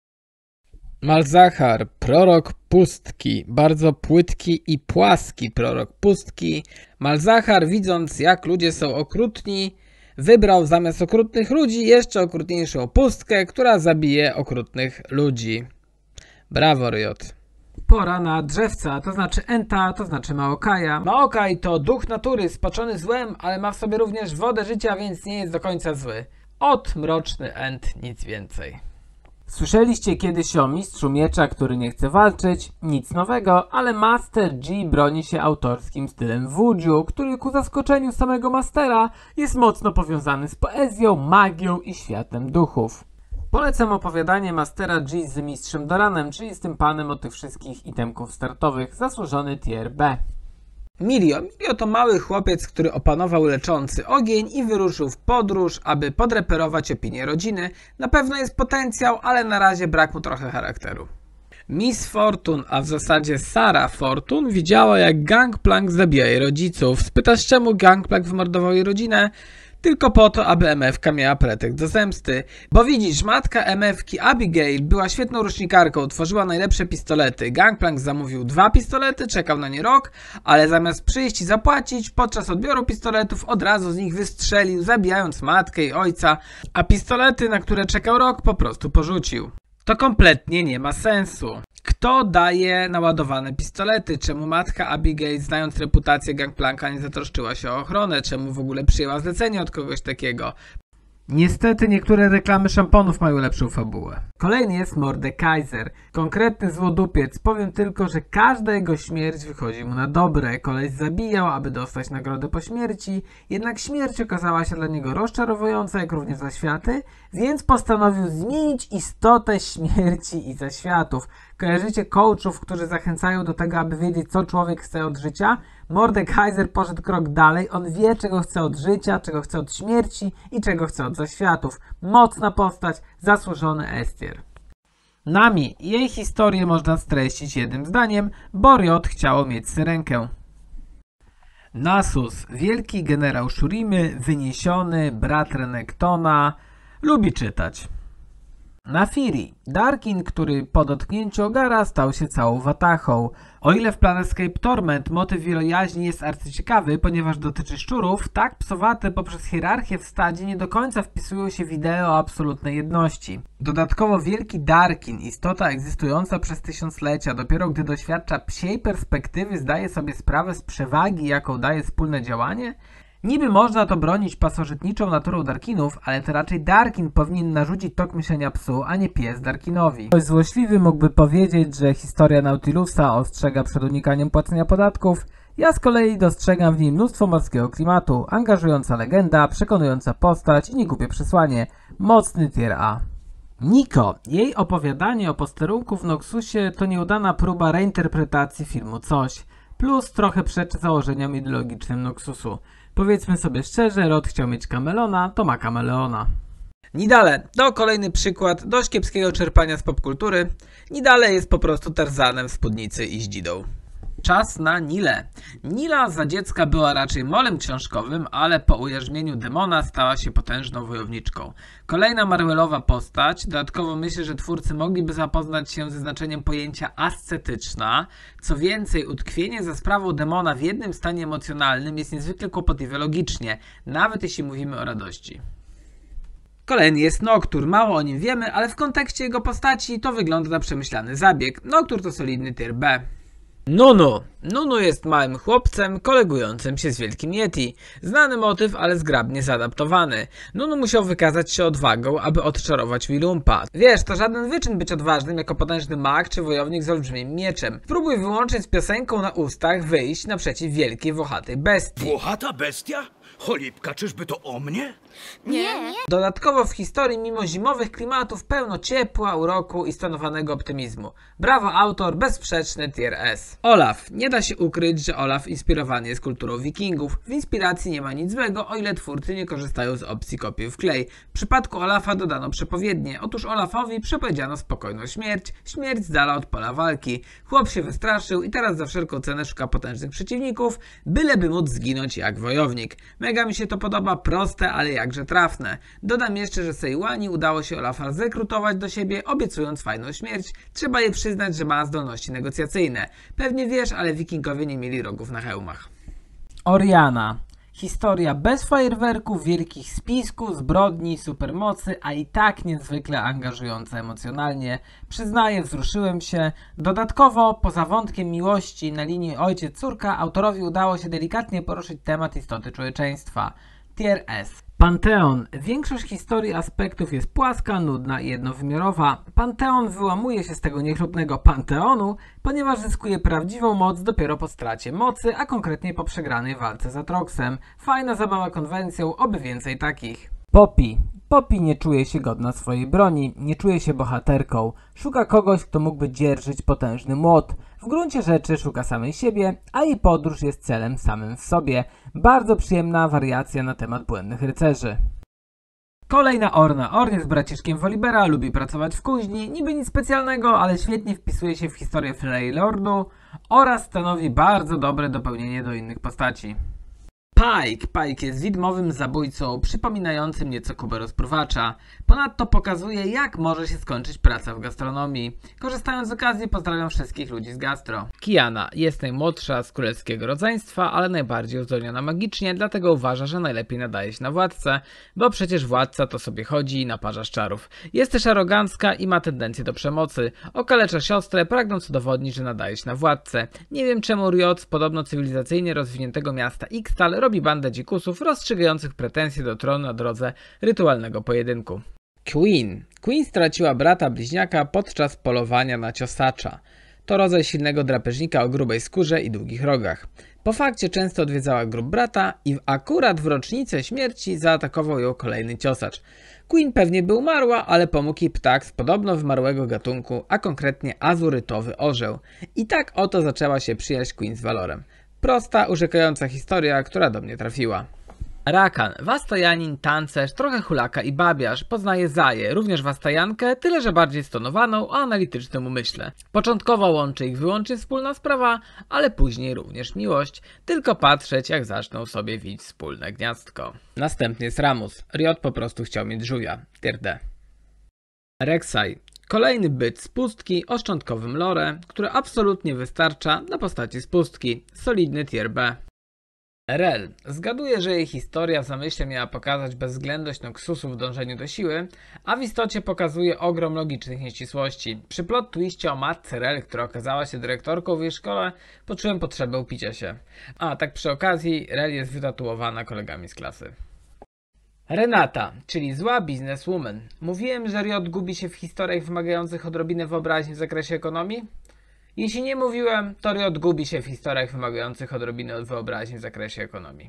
Malzahar, prorok pustki, bardzo płytki i płaski prorok pustki. Malzahar, widząc jak ludzie są okrutni, wybrał zamiast okrutnych ludzi jeszcze okrutniejszą pustkę, która zabije okrutnych ludzi. Brawo, Riot. Pora na drzewca, to znaczy Enta, to znaczy Maokaja. Maokaj to duch natury spaczony złem, ale ma w sobie również wodę życia, więc nie jest do końca zły. Ot, mroczny Ent, nic więcej. Słyszeliście kiedyś o mistrzu miecza, który nie chce walczyć? Nic nowego, ale Master G broni się autorskim stylem wuju, który ku zaskoczeniu samego Mastera jest mocno powiązany z poezją, magią i światem duchów. Polecam opowiadanie Mastera G z mistrzem Doranem, czyli z tym panem od tych wszystkich itemków startowych, zasłużony tier B. Milio. Milio to mały chłopiec, który opanował leczący ogień i wyruszył w podróż, aby podreperować opinię rodziny. Na pewno jest potencjał, ale na razie brak mu trochę charakteru. Miss Fortune, a w zasadzie Sarah Fortune, widziała jak Gangplank zabija jej rodziców. Spytasz, czemu Gangplank wymordował jej rodzinę? Tylko po to, aby em efka miała pretekst do zemsty. Bo widzisz, matka em efki Abigail była świetną rusznikarką, tworzyła najlepsze pistolety. Gangplank zamówił dwa pistolety, czekał na nie rok, ale zamiast przyjść i zapłacić, podczas odbioru pistoletów od razu z nich wystrzelił, zabijając matkę i ojca, a pistolety, na które czekał rok, po prostu porzucił. To kompletnie nie ma sensu. Kto daje naładowane pistolety? Czemu matka Abigail, znając reputację Gangplanka, nie zatroszczyła się o ochronę? Czemu w ogóle przyjęła zlecenie od kogoś takiego? Niestety niektóre reklamy szamponów mają lepszą fabułę. Kolejny jest Mordekaiser. Konkretny złodupiec. Powiem tylko, że każda jego śmierć wychodzi mu na dobre. Koleś zabijał, aby dostać nagrodę po śmierci, jednak śmierć okazała się dla niego rozczarowująca, jak również zaświaty, więc postanowił zmienić istotę śmierci i zaświatów. Kojarzycie coachów, którzy zachęcają do tego, aby wiedzieć, co człowiek chce od życia? Mordekaiser poszedł krok dalej. On wie, czego chce od życia, czego chce od śmierci i czego chce od zaświatów. Mocna postać, zasłużony estier. Nami. Jej historię można streścić jednym zdaniem, bo Riot chciało mieć syrenkę. Nasus. Wielki generał Shurimy, wyniesiony, brat Renektona, lubi czytać. Nafiri. Darkin, który po dotknięciu ogara stał się całą watachą. O ile w Planescape Torment motyw wielojaźni jest arcyciekawy, ponieważ dotyczy szczurów, tak psowate poprzez hierarchię w stadzie nie do końca wpisują się w ideę o absolutnej jedności. Dodatkowo wielki Darkin, istota egzystująca przez tysiąclecia, dopiero gdy doświadcza psiej perspektywy zdaje sobie sprawę z przewagi, jaką daje wspólne działanie? Niby można to bronić pasożytniczą naturą Darkinów, ale to raczej Darkin powinien narzucić tok myślenia psu, a nie pies Darkinowi. Ktoś złośliwy mógłby powiedzieć, że historia Nautilusa ostrzega przed unikaniem płacenia podatków. Ja z kolei dostrzegam w niej mnóstwo morskiego klimatu, angażująca legenda, przekonująca postać i niegłupie przesłanie. Mocny tier A. Niko. Jej opowiadanie o posterunku w Noxusie to nieudana próba reinterpretacji filmu Coś, plus trochę przeczy założeniom ideologicznym Noxusu. Powiedzmy sobie szczerze, Rod chciał mieć kamelona, to ma kameleona. Nidale. To kolejny przykład dość kiepskiego czerpania z popkultury. Nidale jest po prostu Tarzanem w spódnicy i z dzidą. Czas na Nilę. Nila za dziecka była raczej molem książkowym, ale po ujarzmieniu demona stała się potężną wojowniczką. Kolejna Marvelowa postać, dodatkowo myślę, że twórcy mogliby zapoznać się ze znaczeniem pojęcia ascetyczna. Co więcej, utkwienie za sprawą demona w jednym stanie emocjonalnym jest niezwykle kłopotliwe logicznie, nawet jeśli mówimy o radości. Kolejny jest Noctur. Mało o nim wiemy, ale w kontekście jego postaci to wygląda na przemyślany zabieg. Noctur to solidny tier B. Nunu. Nunu jest małym chłopcem kolegującym się z Wielkim Yeti. Znany motyw, ale zgrabnie zaadaptowany. Nunu musiał wykazać się odwagą, aby odczarować Willumpa. Wiesz, to żaden wyczyn być odważnym jako potężny mag czy wojownik z olbrzymim mieczem. Spróbuj wyłącznie z piosenką na ustach wyjść naprzeciw wielkiej, włochatej bestii. Włochata bestia? Cholipka, czyżby to o mnie? Nie. Dodatkowo w historii mimo zimowych klimatów pełno ciepła, uroku i stonowanego optymizmu. Brawo autor, bezsprzeczny tier S. Olaf. Nie da się ukryć, że Olaf inspirowany jest kulturą wikingów. W inspiracji nie ma nic złego, o ile twórcy nie korzystają z opcji kopiuj w klej. W przypadku Olafa dodano przepowiednie. Otóż Olafowi przepowiedziano spokojną śmierć, śmierć z dala od pola walki. Chłop się wystraszył i teraz za wszelką cenę szuka potężnych przeciwników, byleby móc zginąć jak wojownik. Mega mi się to podoba, proste, ale jakże trafne. Dodam jeszcze, że Sejłani udało się Olafa zrekrutować do siebie, obiecując fajną śmierć. Trzeba jej przyznać, że ma zdolności negocjacyjne. Pewnie wiesz, ale wikingowie nie mieli rogów na hełmach. Oriana. Historia bez fajerwerków, wielkich spisków, zbrodni, supermocy, a i tak niezwykle angażująca emocjonalnie. Przyznaję, wzruszyłem się. Dodatkowo, poza wątkiem miłości na linii ojciec-córka, autorowi udało się delikatnie poruszyć temat istoty człowieczeństwa. Tier S. Panteon. Większość historii aspektów jest płaska, nudna i jednowymiarowa. Panteon wyłamuje się z tego niechlubnego panteonu, ponieważ zyskuje prawdziwą moc dopiero po stracie mocy, a konkretnie po przegranej walce z Atroxem. Fajna zabawa konwencją, oby więcej takich. Poppy. Poppy nie czuje się godna swojej broni, nie czuje się bohaterką. Szuka kogoś, kto mógłby dzierżyć potężny młot. W gruncie rzeczy szuka samej siebie, a jej podróż jest celem samym w sobie. Bardzo przyjemna wariacja na temat błędnych rycerzy. Kolejna Orna. Orn jest braciszkiem Wolibera, lubi pracować w kuźni, niby nic specjalnego, ale świetnie wpisuje się w historię Freylordu oraz stanowi bardzo dobre dopełnienie do innych postaci. Pike. Pike jest widmowym zabójcą, przypominającym nieco Kubę rozpruwacza. Ponadto pokazuje, jak może się skończyć praca w gastronomii. Korzystając z okazji, pozdrawiam wszystkich ludzi z gastro. Kiana jest najmłodsza z królewskiego rodzeństwa, ale najbardziej uzdolniona magicznie, dlatego uważa, że najlepiej nadaje się na władcę, bo przecież władca to sobie chodzi i naparza z czarów. Jest też arogancka i ma tendencję do przemocy. Okalecza siostrę, pragnąc udowodnić, że nadaje się na władcę. Nie wiem czemu Riot z podobno cywilizacyjnie rozwiniętego miasta Ixtal robi bandę dzikusów rozstrzygających pretensje do tronu na drodze rytualnego pojedynku. Queen. Queen straciła brata bliźniaka podczas polowania na ciosacza. To rodzaj silnego drapieżnika o grubej skórze i długich rogach. Po fakcie często odwiedzała grób brata i akurat w rocznicę śmierci zaatakował ją kolejny ciosacz. Queen pewnie by umarła, ale pomógł jej ptak z podobno wymarłego gatunku, a konkretnie azurytowy orzeł. I tak oto zaczęła się przyjaźń Queen z Valorem. Prosta, urzekająca historia, która do mnie trafiła. Rakan. Wastajanin, tancerz, trochę hulaka i babiarz. Poznaje Zaję, również wastajankę, tyle że bardziej stonowaną o analitycznym umyśle. Początkowo łączy ich wyłącznie wspólna sprawa, ale później również miłość. Tylko patrzeć, jak zaczną sobie wić wspólne gniazdko. Następny jest Ramus. Riot po prostu chciał mieć żółwia. Tier D. Rek'Sai. Kolejny byt z pustki o szczątkowym lore, które absolutnie wystarcza na postaci z pustki. Solidny tier B. Rel. Zgaduję, że jej historia w zamyśle miała pokazać bezwzględność Noxusów w dążeniu do siły, a w istocie pokazuje ogrom logicznych nieścisłości. Przy plot twiście o matce Rel, która okazała się dyrektorką w jej szkole, poczułem potrzebę upicia się. A tak przy okazji, Rel jest wytatuowana kolegami z klasy. Renata, czyli zła bizneswoman. Mówiłem, że Riot gubi się w historiach wymagających odrobiny wyobraźni w zakresie ekonomii? Jeśli nie mówiłem, to Riot gubi się w historiach wymagających odrobiny wyobraźni w zakresie ekonomii.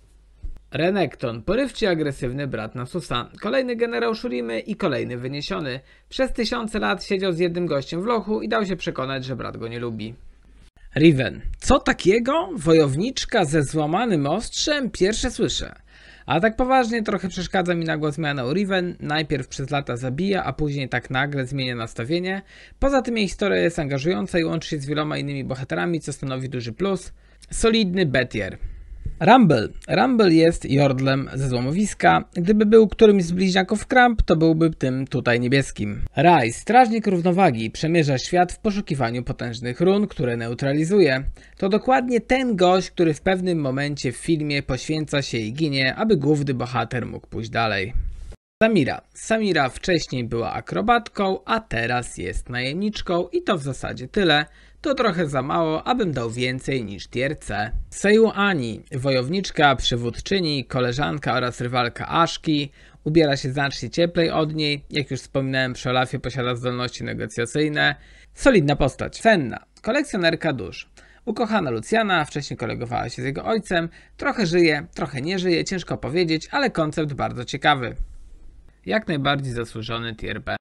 Renekton, porywczy agresywny brat Nasusa, kolejny generał Shurimy i kolejny wyniesiony. Przez tysiące lat siedział z jednym gościem w lochu i dał się przekonać, że brat go nie lubi. Riven. Co takiego? Wojowniczka ze złamanym ostrzem? Pierwsze słyszę. A tak poważnie trochę przeszkadza mi nagła zmiana u Riven, najpierw przez lata zabija, a później tak nagle zmienia nastawienie. Poza tym jej historia jest angażująca i łączy się z wieloma innymi bohaterami, co stanowi duży plus. Solidny B tier. Rumble. Rumble jest Jordlem ze złomowiska. Gdyby był którymś z bliźniaków Kramp, to byłby tym tutaj niebieskim. Rai, strażnik równowagi, przemierza świat w poszukiwaniu potężnych run, które neutralizuje. To dokładnie ten gość, który w pewnym momencie w filmie poświęca się i ginie, aby główny bohater mógł pójść dalej. Samira. Samira wcześniej była akrobatką, a teraz jest najemniczką i to w zasadzie tyle. To trochę za mało, abym dał więcej niż tier C. Seiyu Ani, wojowniczka, przywódczyni, koleżanka oraz rywalka Ashki. Ubiera się znacznie cieplej od niej. Jak już wspominałem, przy Olafie posiada zdolności negocjacyjne. Solidna postać. Senna, kolekcjonerka dusz. Ukochana Luciana, wcześniej kolegowała się z jego ojcem. Trochę żyje, trochę nie żyje, ciężko powiedzieć, ale koncept bardzo ciekawy. Jak najbardziej zasłużony tier B.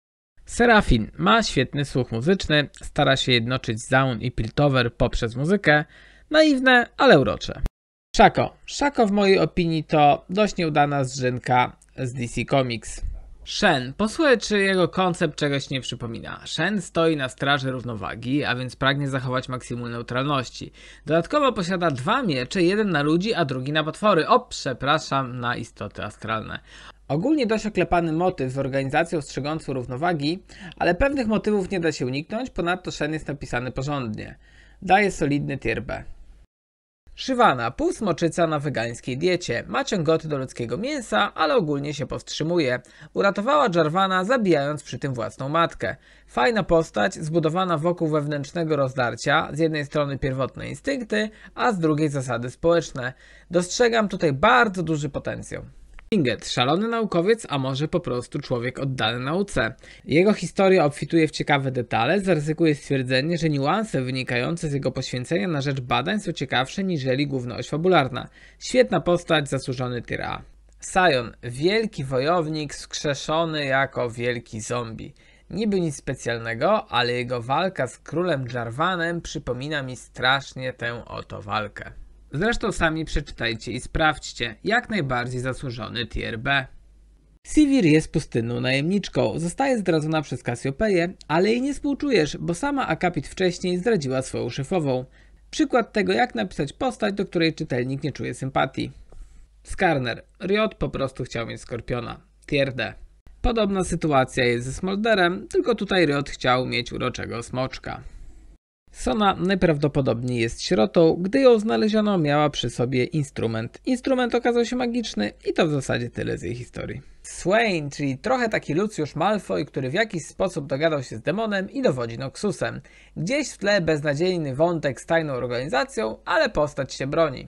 Serafin ma świetny słuch muzyczny, stara się jednoczyć Zaun i Piltover poprzez muzykę. Naiwne, ale urocze. Shaco. Shaco w mojej opinii to dość nieudana zżynka z D C Comics. Shen. Posłuchaj, czy jego koncept czegoś nie przypomina. Shen stoi na straży równowagi, a więc pragnie zachować maksimum neutralności. Dodatkowo posiada dwa miecze, jeden na ludzi, a drugi na potwory. O, przepraszam, na istoty astralne. Ogólnie dość oklepany motyw z organizacją strzegącą równowagi, ale pewnych motywów nie da się uniknąć, ponadto Shen jest napisany porządnie. Daje solidny tier B. Shyvana, półsmoczyca na wegańskiej diecie, ma ciągoty do ludzkiego mięsa, ale ogólnie się powstrzymuje. Uratowała Jarvana, zabijając przy tym własną matkę. Fajna postać, zbudowana wokół wewnętrznego rozdarcia, z jednej strony pierwotne instynkty, a z drugiej zasady społeczne. Dostrzegam tutaj bardzo duży potencjał. Inget, szalony naukowiec, a może po prostu człowiek oddany nauce. Jego historia obfituje w ciekawe detale, zaryzykuję stwierdzenie, że niuanse wynikające z jego poświęcenia na rzecz badań są ciekawsze niżeli główna oś fabularna. Świetna postać, zasłużony tier A. Sion, wielki wojownik wskrzeszony jako wielki zombie. Niby nic specjalnego, ale jego walka z królem Jarvanem przypomina mi strasznie tę oto walkę. Zresztą sami przeczytajcie i sprawdźcie, jak najbardziej zasłużony tier B. Sivir jest pustynną najemniczką, zostaje zdradzona przez Kasiopeję, ale jej nie współczujesz, bo sama akapit wcześniej zdradziła swoją szefową. Przykład tego, jak napisać postać, do której czytelnik nie czuje sympatii. Skarner. Riot po prostu chciał mieć Skorpiona. Tier D. Podobna sytuacja jest ze Smolderem, tylko tutaj Riot chciał mieć uroczego smoczka. Sona najprawdopodobniej jest sierotą, gdy ją znaleziono, miała przy sobie instrument. Instrument okazał się magiczny i to w zasadzie tyle z jej historii. Swain, czyli trochę taki Lucius Malfoy, który w jakiś sposób dogadał się z demonem i dowodzi Noxusem. Gdzieś w tle beznadziejny wątek z tajną organizacją, ale postać się broni.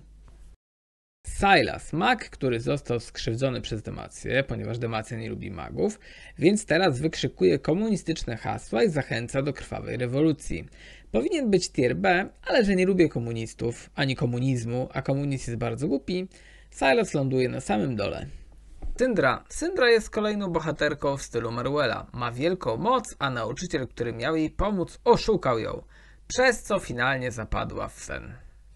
Sylas, mag, który został skrzywdzony przez Demację, ponieważ Demacja nie lubi magów, więc teraz wykrzykuje komunistyczne hasła i zachęca do krwawej rewolucji. Powinien być tier B, ale że nie lubię komunistów, ani komunizmu, a komunizm jest bardzo głupi, Sylas ląduje na samym dole. Syndra. Syndra jest kolejną bohaterką w stylu Meruela. Ma wielką moc, a nauczyciel, który miał jej pomóc, oszukał ją, przez co finalnie zapadła w sen.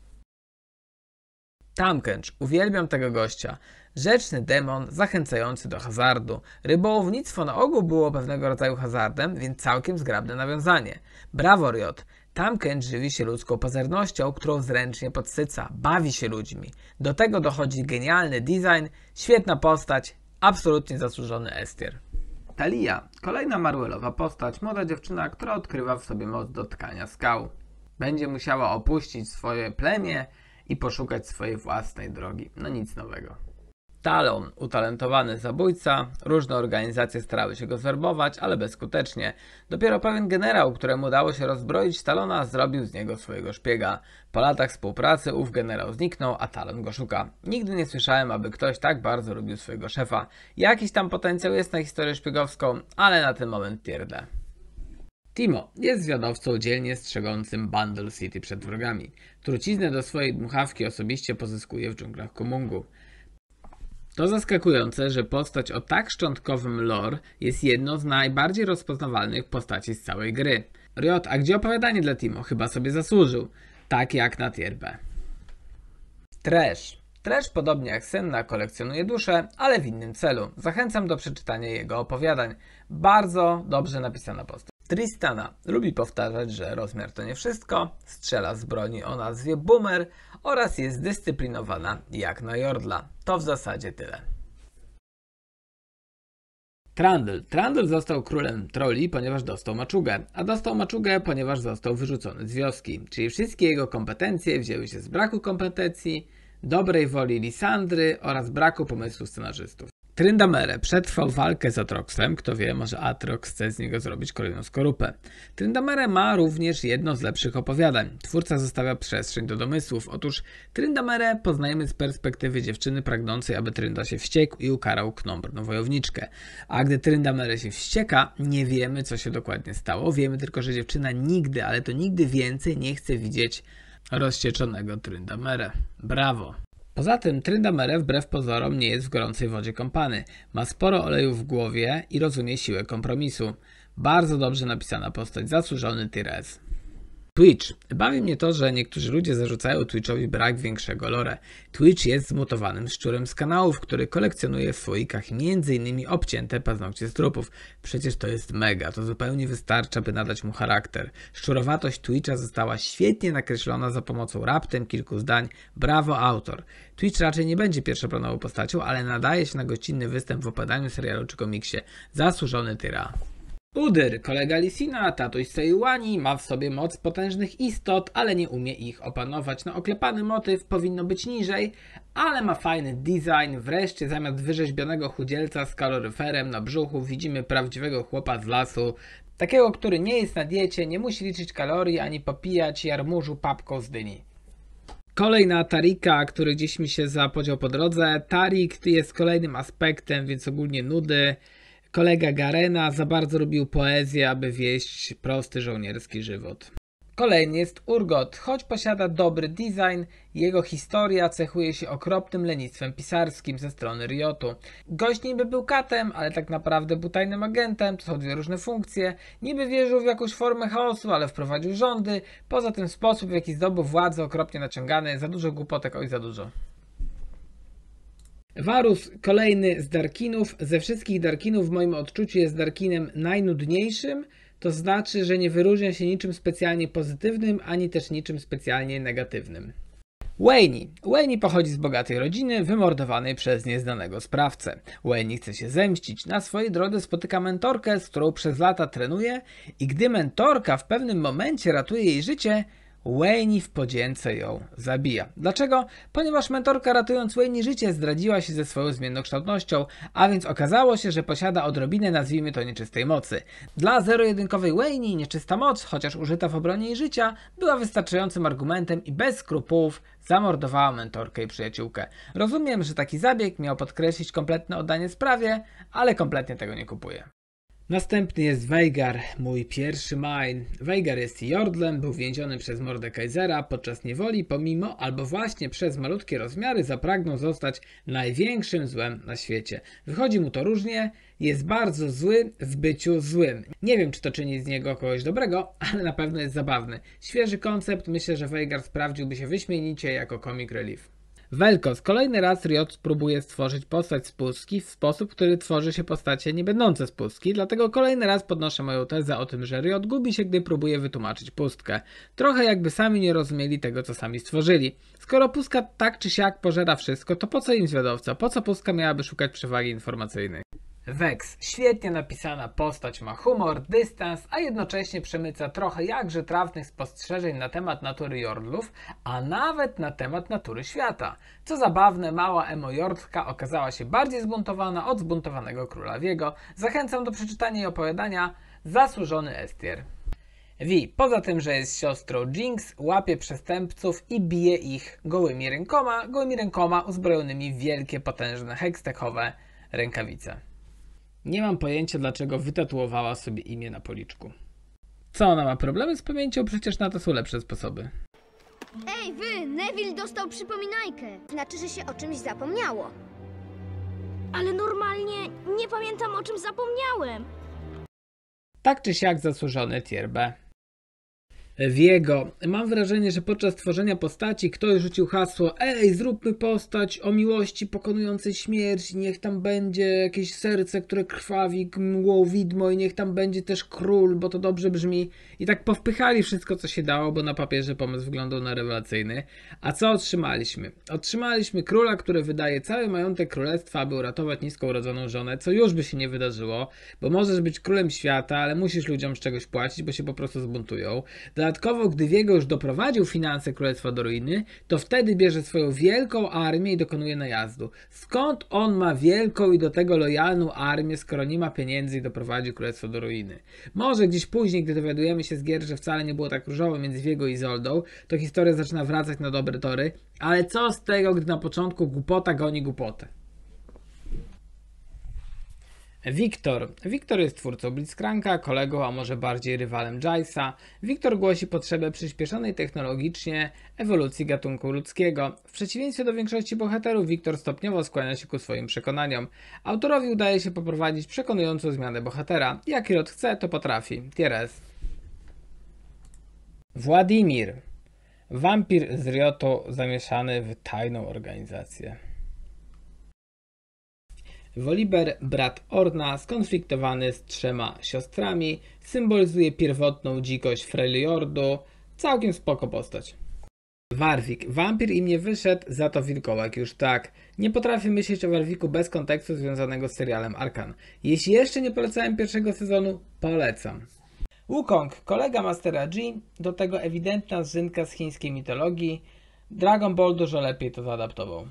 Tamkench. Uwielbiam tego gościa. Rzeczny demon zachęcający do hazardu. Rybołównictwo na ogół było pewnego rodzaju hazardem, więc całkiem zgrabne nawiązanie. Brawo Riot. Tamkench żywi się ludzką pazernością, którą zręcznie podsyca. Bawi się ludźmi. Do tego dochodzi genialny design, świetna postać, absolutnie zasłużony S-tier. Talia. Kolejna Marwelowa postać, młoda dziewczyna, która odkrywa w sobie moc dotkania skał. Będzie musiała opuścić swoje plemię i poszukać swojej własnej drogi. No nic nowego. Talon, utalentowany zabójca. Różne organizacje starały się go zwerbować, ale bezskutecznie. Dopiero pewien generał, któremu udało się rozbroić Talona, zrobił z niego swojego szpiega. Po latach współpracy ów generał zniknął, a Talon go szuka. Nigdy nie słyszałem, aby ktoś tak bardzo lubił swojego szefa. Jakiś tam potencjał jest na historię szpiegowską, ale na ten moment tier D. Timo jest zwiadowcą dzielnie strzegącym Bundle City przed wrogami. Truciznę do swojej dmuchawki osobiście pozyskuje w dżunglach Kumungu. To zaskakujące, że postać o tak szczątkowym lore jest jedną z najbardziej rozpoznawalnych postaci z całej gry. Riot, a gdzie opowiadanie dla Timo? Chyba sobie zasłużył. Tak jak na tier B. Trash. Trash, podobnie jak Senna, kolekcjonuje dusze, ale w innym celu. Zachęcam do przeczytania jego opowiadań. Bardzo dobrze napisana postać. Tristana lubi powtarzać, że rozmiar to nie wszystko, strzela z broni o nazwie Boomer oraz jest dyscyplinowana jak na Jordla. To w zasadzie tyle. Trundle. Trundle został królem trolli, ponieważ dostał maczugę, a dostał maczugę, ponieważ został wyrzucony z wioski. Czyli wszystkie jego kompetencje wzięły się z braku kompetencji, dobrej woli Lisandry oraz braku pomysłu scenarzystów. Tryndamere przetrwał walkę z Atroxem, kto wie, może Atrox chce z niego zrobić kolejną skorupę. Tryndamere ma również jedno z lepszych opowiadań. Twórca zostawia przestrzeń do domysłów. Otóż Tryndamere poznajemy z perspektywy dziewczyny pragnącej, aby Trynda się wściekł i ukarał knombrną wojowniczkę. A gdy Tryndamere się wścieka, nie wiemy, co się dokładnie stało. Wiemy tylko, że dziewczyna nigdy, ale to nigdy więcej nie chce widzieć rozścieczonego Tryndamere. Brawo! Poza tym Tryndamere wbrew pozorom nie jest w gorącej wodzie kąpany. Ma sporo oleju w głowie i rozumie siłę kompromisu. Bardzo dobrze napisana postać, zasłużony Tyrese. Twitch. Bawi mnie to, że niektórzy ludzie zarzucają Twitchowi brak większego lore. Twitch jest zmutowanym szczurem z kanałów, który kolekcjonuje w słoikach między innymi obcięte paznokcie z trupów. Przecież to jest mega, to zupełnie wystarcza, by nadać mu charakter. Szczurowatość Twitcha została świetnie nakreślona za pomocą raptem kilku zdań. Brawo autor. Twitch raczej nie będzie pierwszoplanową postacią, ale nadaje się na gościnny występ w opowiadaniu, serialu czy komiksie. Zasłużony Tyra. Udyr, kolega Lisina, tatuś Seiwani, ma w sobie moc potężnych istot, ale nie umie ich opanować. No oklepany motyw powinno być niżej, ale ma fajny design. Wreszcie zamiast wyrzeźbionego chudzielca z kaloryferem na brzuchu widzimy prawdziwego chłopa z lasu. Takiego, który nie jest na diecie, nie musi liczyć kalorii ani popijać jarmużu papką z dyni. Kolej na Tarika, który gdzieś mi się zapodział po drodze. Tarik jest kolejnym aspektem, więc ogólnie nudy. Kolega Garena za bardzo lubił poezję, aby wieść prosty żołnierski żywot. Kolejny jest Urgot. Choć posiada dobry design, jego historia cechuje się okropnym lenistwem pisarskim ze strony Riotu. Gość niby był katem, ale tak naprawdę był tajnym agentem, to są dwie różne funkcje. Niby wierzył w jakąś formę chaosu, ale wprowadził rządy. Poza tym sposób, w jaki zdobył władzę, okropnie naciągany, za dużo głupotek, oj za dużo. Varus, kolejny z Darkinów. Ze wszystkich Darkinów w moim odczuciu jest Darkinem najnudniejszym, to znaczy, że nie wyróżnia się niczym specjalnie pozytywnym, ani też niczym specjalnie negatywnym. Wayne. Wayne pochodzi z bogatej rodziny, wymordowanej przez nieznanego sprawcę. Wayne chce się zemścić. Na swojej drodze spotyka mentorkę, z którą przez lata trenuje i gdy mentorka w pewnym momencie ratuje jej życie, Wayne w podzięce ją zabija. Dlaczego? Ponieważ mentorka, ratując Wayne życie, zdradziła się ze swoją zmiennokształtnością, a więc okazało się, że posiada odrobinę, nazwijmy to, nieczystej mocy. Dla zero-jedynkowej Wayne nieczysta moc, chociaż użyta w obronie jej życia, była wystarczającym argumentem i bez skrupułów zamordowała mentorkę i przyjaciółkę. Rozumiem, że taki zabieg miał podkreślić kompletne oddanie sprawie, ale kompletnie tego nie kupuję. Następny jest Veigar, mój pierwszy main. Veigar jest Jordlem, był więziony przez Mordekaisera podczas niewoli, pomimo albo właśnie przez malutkie rozmiary zapragnął zostać największym złem na świecie. Wychodzi mu to różnie, jest bardzo zły w byciu złym. Nie wiem, czy to czyni z niego kogoś dobrego, ale na pewno jest zabawny. Świeży koncept, myślę, że Veigar sprawdziłby się wyśmienicie jako comic relief. Vel'Koz. Kolejny raz Riot próbuje stworzyć postać z pustki w sposób, w który tworzy się postacie nie będące z pustki, dlatego kolejny raz podnoszę moją tezę o tym, że Riot gubi się, gdy próbuje wytłumaczyć pustkę. Trochę jakby sami nie rozumieli tego, co sami stworzyli. Skoro pustka tak czy siak pożera wszystko, to po co im zwiadowca? Po co pustka miałaby szukać przewagi informacyjnej? Vex. Świetnie napisana postać, ma humor, dystans, a jednocześnie przemyca trochę jakże trafnych spostrzeżeń na temat natury Jordlów, a nawet na temat natury świata. Co zabawne, mała emo Jordka okazała się bardziej zbuntowana od zbuntowanego króla Viego. Zachęcam do przeczytania jej opowiadania Zasłużony Estier. Vi, poza tym, że jest siostrą Jinx, łapie przestępców i bije ich gołymi rękoma, gołymi rękoma uzbrojonymi w wielkie, potężne, hextechowe rękawice. Nie mam pojęcia, dlaczego wytatuowała sobie imię na policzku. Co, ona ma problemy z pamięcią? Przecież na to są lepsze sposoby. Ej, wy! Neville dostał przypominajkę. Znaczy, że się o czymś zapomniało. Ale normalnie nie pamiętam, o czym zapomniałem. Tak czy siak zasłużony tier B. Viego. Mam wrażenie, że podczas tworzenia postaci ktoś rzucił hasło: ej, zróbmy postać o miłości pokonującej śmierć, niech tam będzie jakieś serce, które krwawi, mgło widmo i niech tam będzie też król, bo to dobrze brzmi. I tak powpychali wszystko, co się dało, bo na papierze pomysł wyglądał na rewelacyjny. A co otrzymaliśmy? Otrzymaliśmy króla, który wydaje cały majątek królestwa, aby uratować nisko urodzoną żonę, co już by się nie wydarzyło, bo możesz być królem świata, ale musisz ludziom z czegoś płacić, bo się po prostu zbuntują. Dodatkowo, gdy Viego już doprowadził finanse królestwa do ruiny, to wtedy bierze swoją wielką armię i dokonuje najazdu. Skąd on ma wielką i do tego lojalną armię, skoro nie ma pieniędzy i doprowadzi królestwo do ruiny? Może gdzieś później, gdy dowiadujemy się z gier, że wcale nie było tak różowo między Viego i Izoldą, to historia zaczyna wracać na dobre tory, ale co z tego, gdy na początku głupota goni głupotę? Wiktor. Wiktor jest twórcą Blitzcranka, kolegą, a może bardziej rywalem Jace'a. Wiktor głosi potrzebę przyspieszonej technologicznie ewolucji gatunku ludzkiego. W przeciwieństwie do większości bohaterów, Wiktor stopniowo skłania się ku swoim przekonaniom. Autorowi udaje się poprowadzić przekonującą zmianę bohatera. Jak Riot chce, to potrafi. Tier S. Władimir. Wampir z Riotu zamieszany w tajną organizację. Woliber, brat Orna, skonfliktowany z trzema siostrami, symbolizuje pierwotną dzikość Freljordu. Całkiem spoko postać. Warwick. Wampir im nie wyszedł, za to wilkołak już tak. Nie potrafię myśleć o Warwicku bez kontekstu związanego z serialem Arkan. Jeśli jeszcze nie polecałem pierwszego sezonu, polecam. Wukong, kolega Mastera G, do tego ewidentna zżynka z chińskiej mitologii. Dragon Ball dużo lepiej to zaadaptował.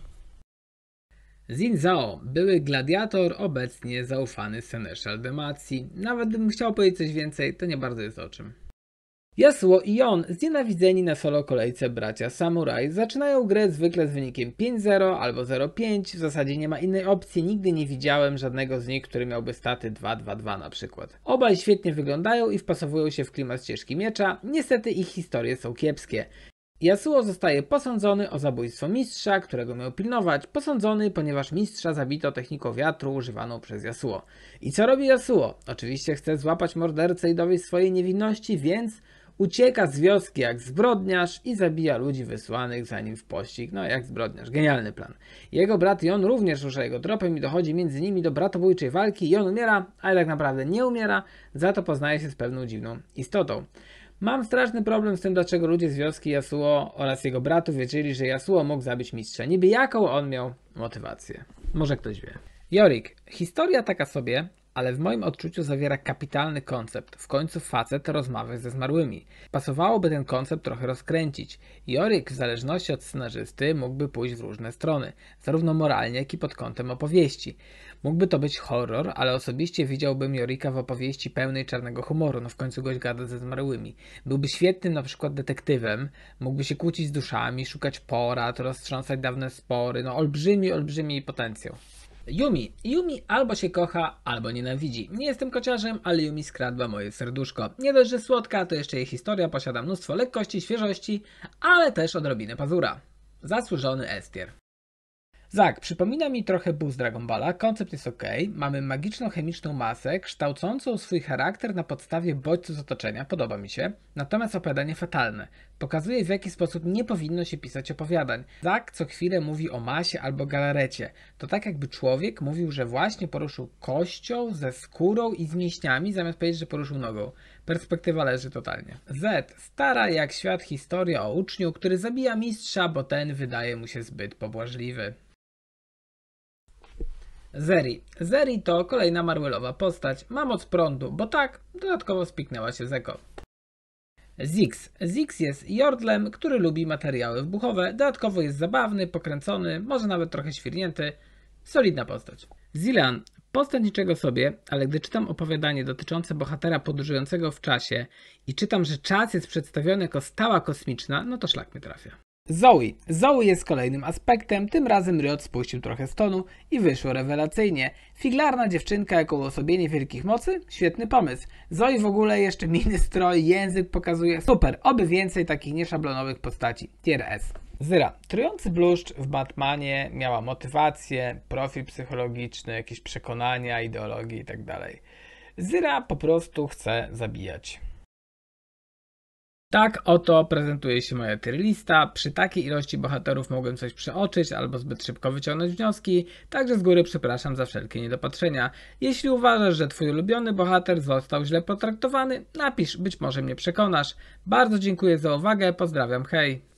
Xin Zhao, były gladiator, obecnie zaufany Seneschal Demacji. Nawet gdybym chciał powiedzieć coś więcej, to nie bardzo jest o czym. Yasuo i Jon, znienawidzeni na solo kolejce bracia Samuraj, zaczynają grę zwykle z wynikiem pięć zero albo zero pięć, w zasadzie nie ma innej opcji, nigdy nie widziałem żadnego z nich, który miałby staty dwa dwa dwa na przykład. Obaj świetnie wyglądają i wpasowują się w klimat ścieżki miecza, niestety ich historie są kiepskie. Yasuo zostaje posądzony o zabójstwo mistrza, którego miał pilnować. Posądzony, ponieważ mistrza zabito techniką wiatru używaną przez Yasuo. I co robi Yasuo? Oczywiście chce złapać mordercę i dowieść swojej niewinności, więc ucieka z wioski jak zbrodniarz i zabija ludzi wysłanych za nim w pościg. No jak zbrodniarz, genialny plan. Jego brat Jon również rusza jego tropem i dochodzi między nimi do bratobójczej walki. Jon umiera, ale tak naprawdę nie umiera, za to poznaje się z pewną dziwną istotą. Mam straszny problem z tym, dlaczego ludzie z wioski Yasuo oraz jego bratów wierzyli, że Yasuo mógł zabić mistrza. Niby jaką on miał motywację? Może ktoś wie. Yorick. Historia taka sobie, ale w moim odczuciu zawiera kapitalny koncept. W końcu facet rozmawia ze zmarłymi. Pasowałoby ten koncept trochę rozkręcić. Yorick w zależności od scenarzysty mógłby pójść w różne strony, zarówno moralnie, jak i pod kątem opowieści. Mógłby to być horror, ale osobiście widziałbym Yoricka w opowieści pełnej czarnego humoru, no w końcu gość gada ze zmarłymi. Byłby świetnym na przykład detektywem, mógłby się kłócić z duszami, szukać porad, roztrząsać dawne spory, no olbrzymi, olbrzymi potencjał. Yumi. Yumi albo się kocha, albo nienawidzi. Nie jestem kociarzem, ale Yumi skradła moje serduszko. Nie dość, że słodka, to jeszcze jej historia posiada mnóstwo lekkości, świeżości, ale też odrobinę pazura. Zasłużony estier. Zak, przypomina mi trochę Buu z Dragon Balla, koncept jest ok, mamy magiczną chemiczną masę, kształcącą swój charakter na podstawie bodźców z otoczenia, podoba mi się, natomiast opowiadanie fatalne. Pokazuje, w jaki sposób nie powinno się pisać opowiadań. Zak co chwilę mówi o masie albo galarecie. To tak jakby człowiek mówił, że właśnie poruszył kością, ze skórą i z mięśniami, zamiast powiedzieć, że poruszył nogą. Perspektywa leży totalnie. Z. Stara jak świat historia o uczniu, który zabija mistrza, bo ten wydaje mu się zbyt pobłażliwy. Zeri. Zeri to kolejna Marvelowa postać. Ma moc prądu, bo tak, dodatkowo spiknęła się z Eko. Ziggs. Ziggs jest Jordlem, który lubi materiały wybuchowe, dodatkowo jest zabawny, pokręcony, może nawet trochę świrnięty. Solidna postać. Zilean. Postać niczego sobie, ale gdy czytam opowiadanie dotyczące bohatera podróżującego w czasie i czytam, że czas jest przedstawiony jako stała kosmiczna, no to szlak mnie trafia. Zoe. Zoe jest kolejnym aspektem, tym razem Riot spuścił trochę z tonu i wyszło rewelacyjnie. Figlarna dziewczynka jako uosobienie wielkich mocy? Świetny pomysł. Zoe w ogóle jeszcze miny stroj, język pokazuje. Super, oby więcej takich nieszablonowych postaci. Tier S. Zyra. Trujący bluszcz w Batmanie miała motywację, profil psychologiczny, jakieś przekonania, ideologię itd. Zyra po prostu chce zabijać. Tak oto prezentuje się moja tier lista. Przy takiej ilości bohaterów mogłem coś przeoczyć albo zbyt szybko wyciągnąć wnioski, także z góry przepraszam za wszelkie niedopatrzenia. Jeśli uważasz, że twój ulubiony bohater został źle potraktowany, napisz, być może mnie przekonasz. Bardzo dziękuję za uwagę, pozdrawiam, hej!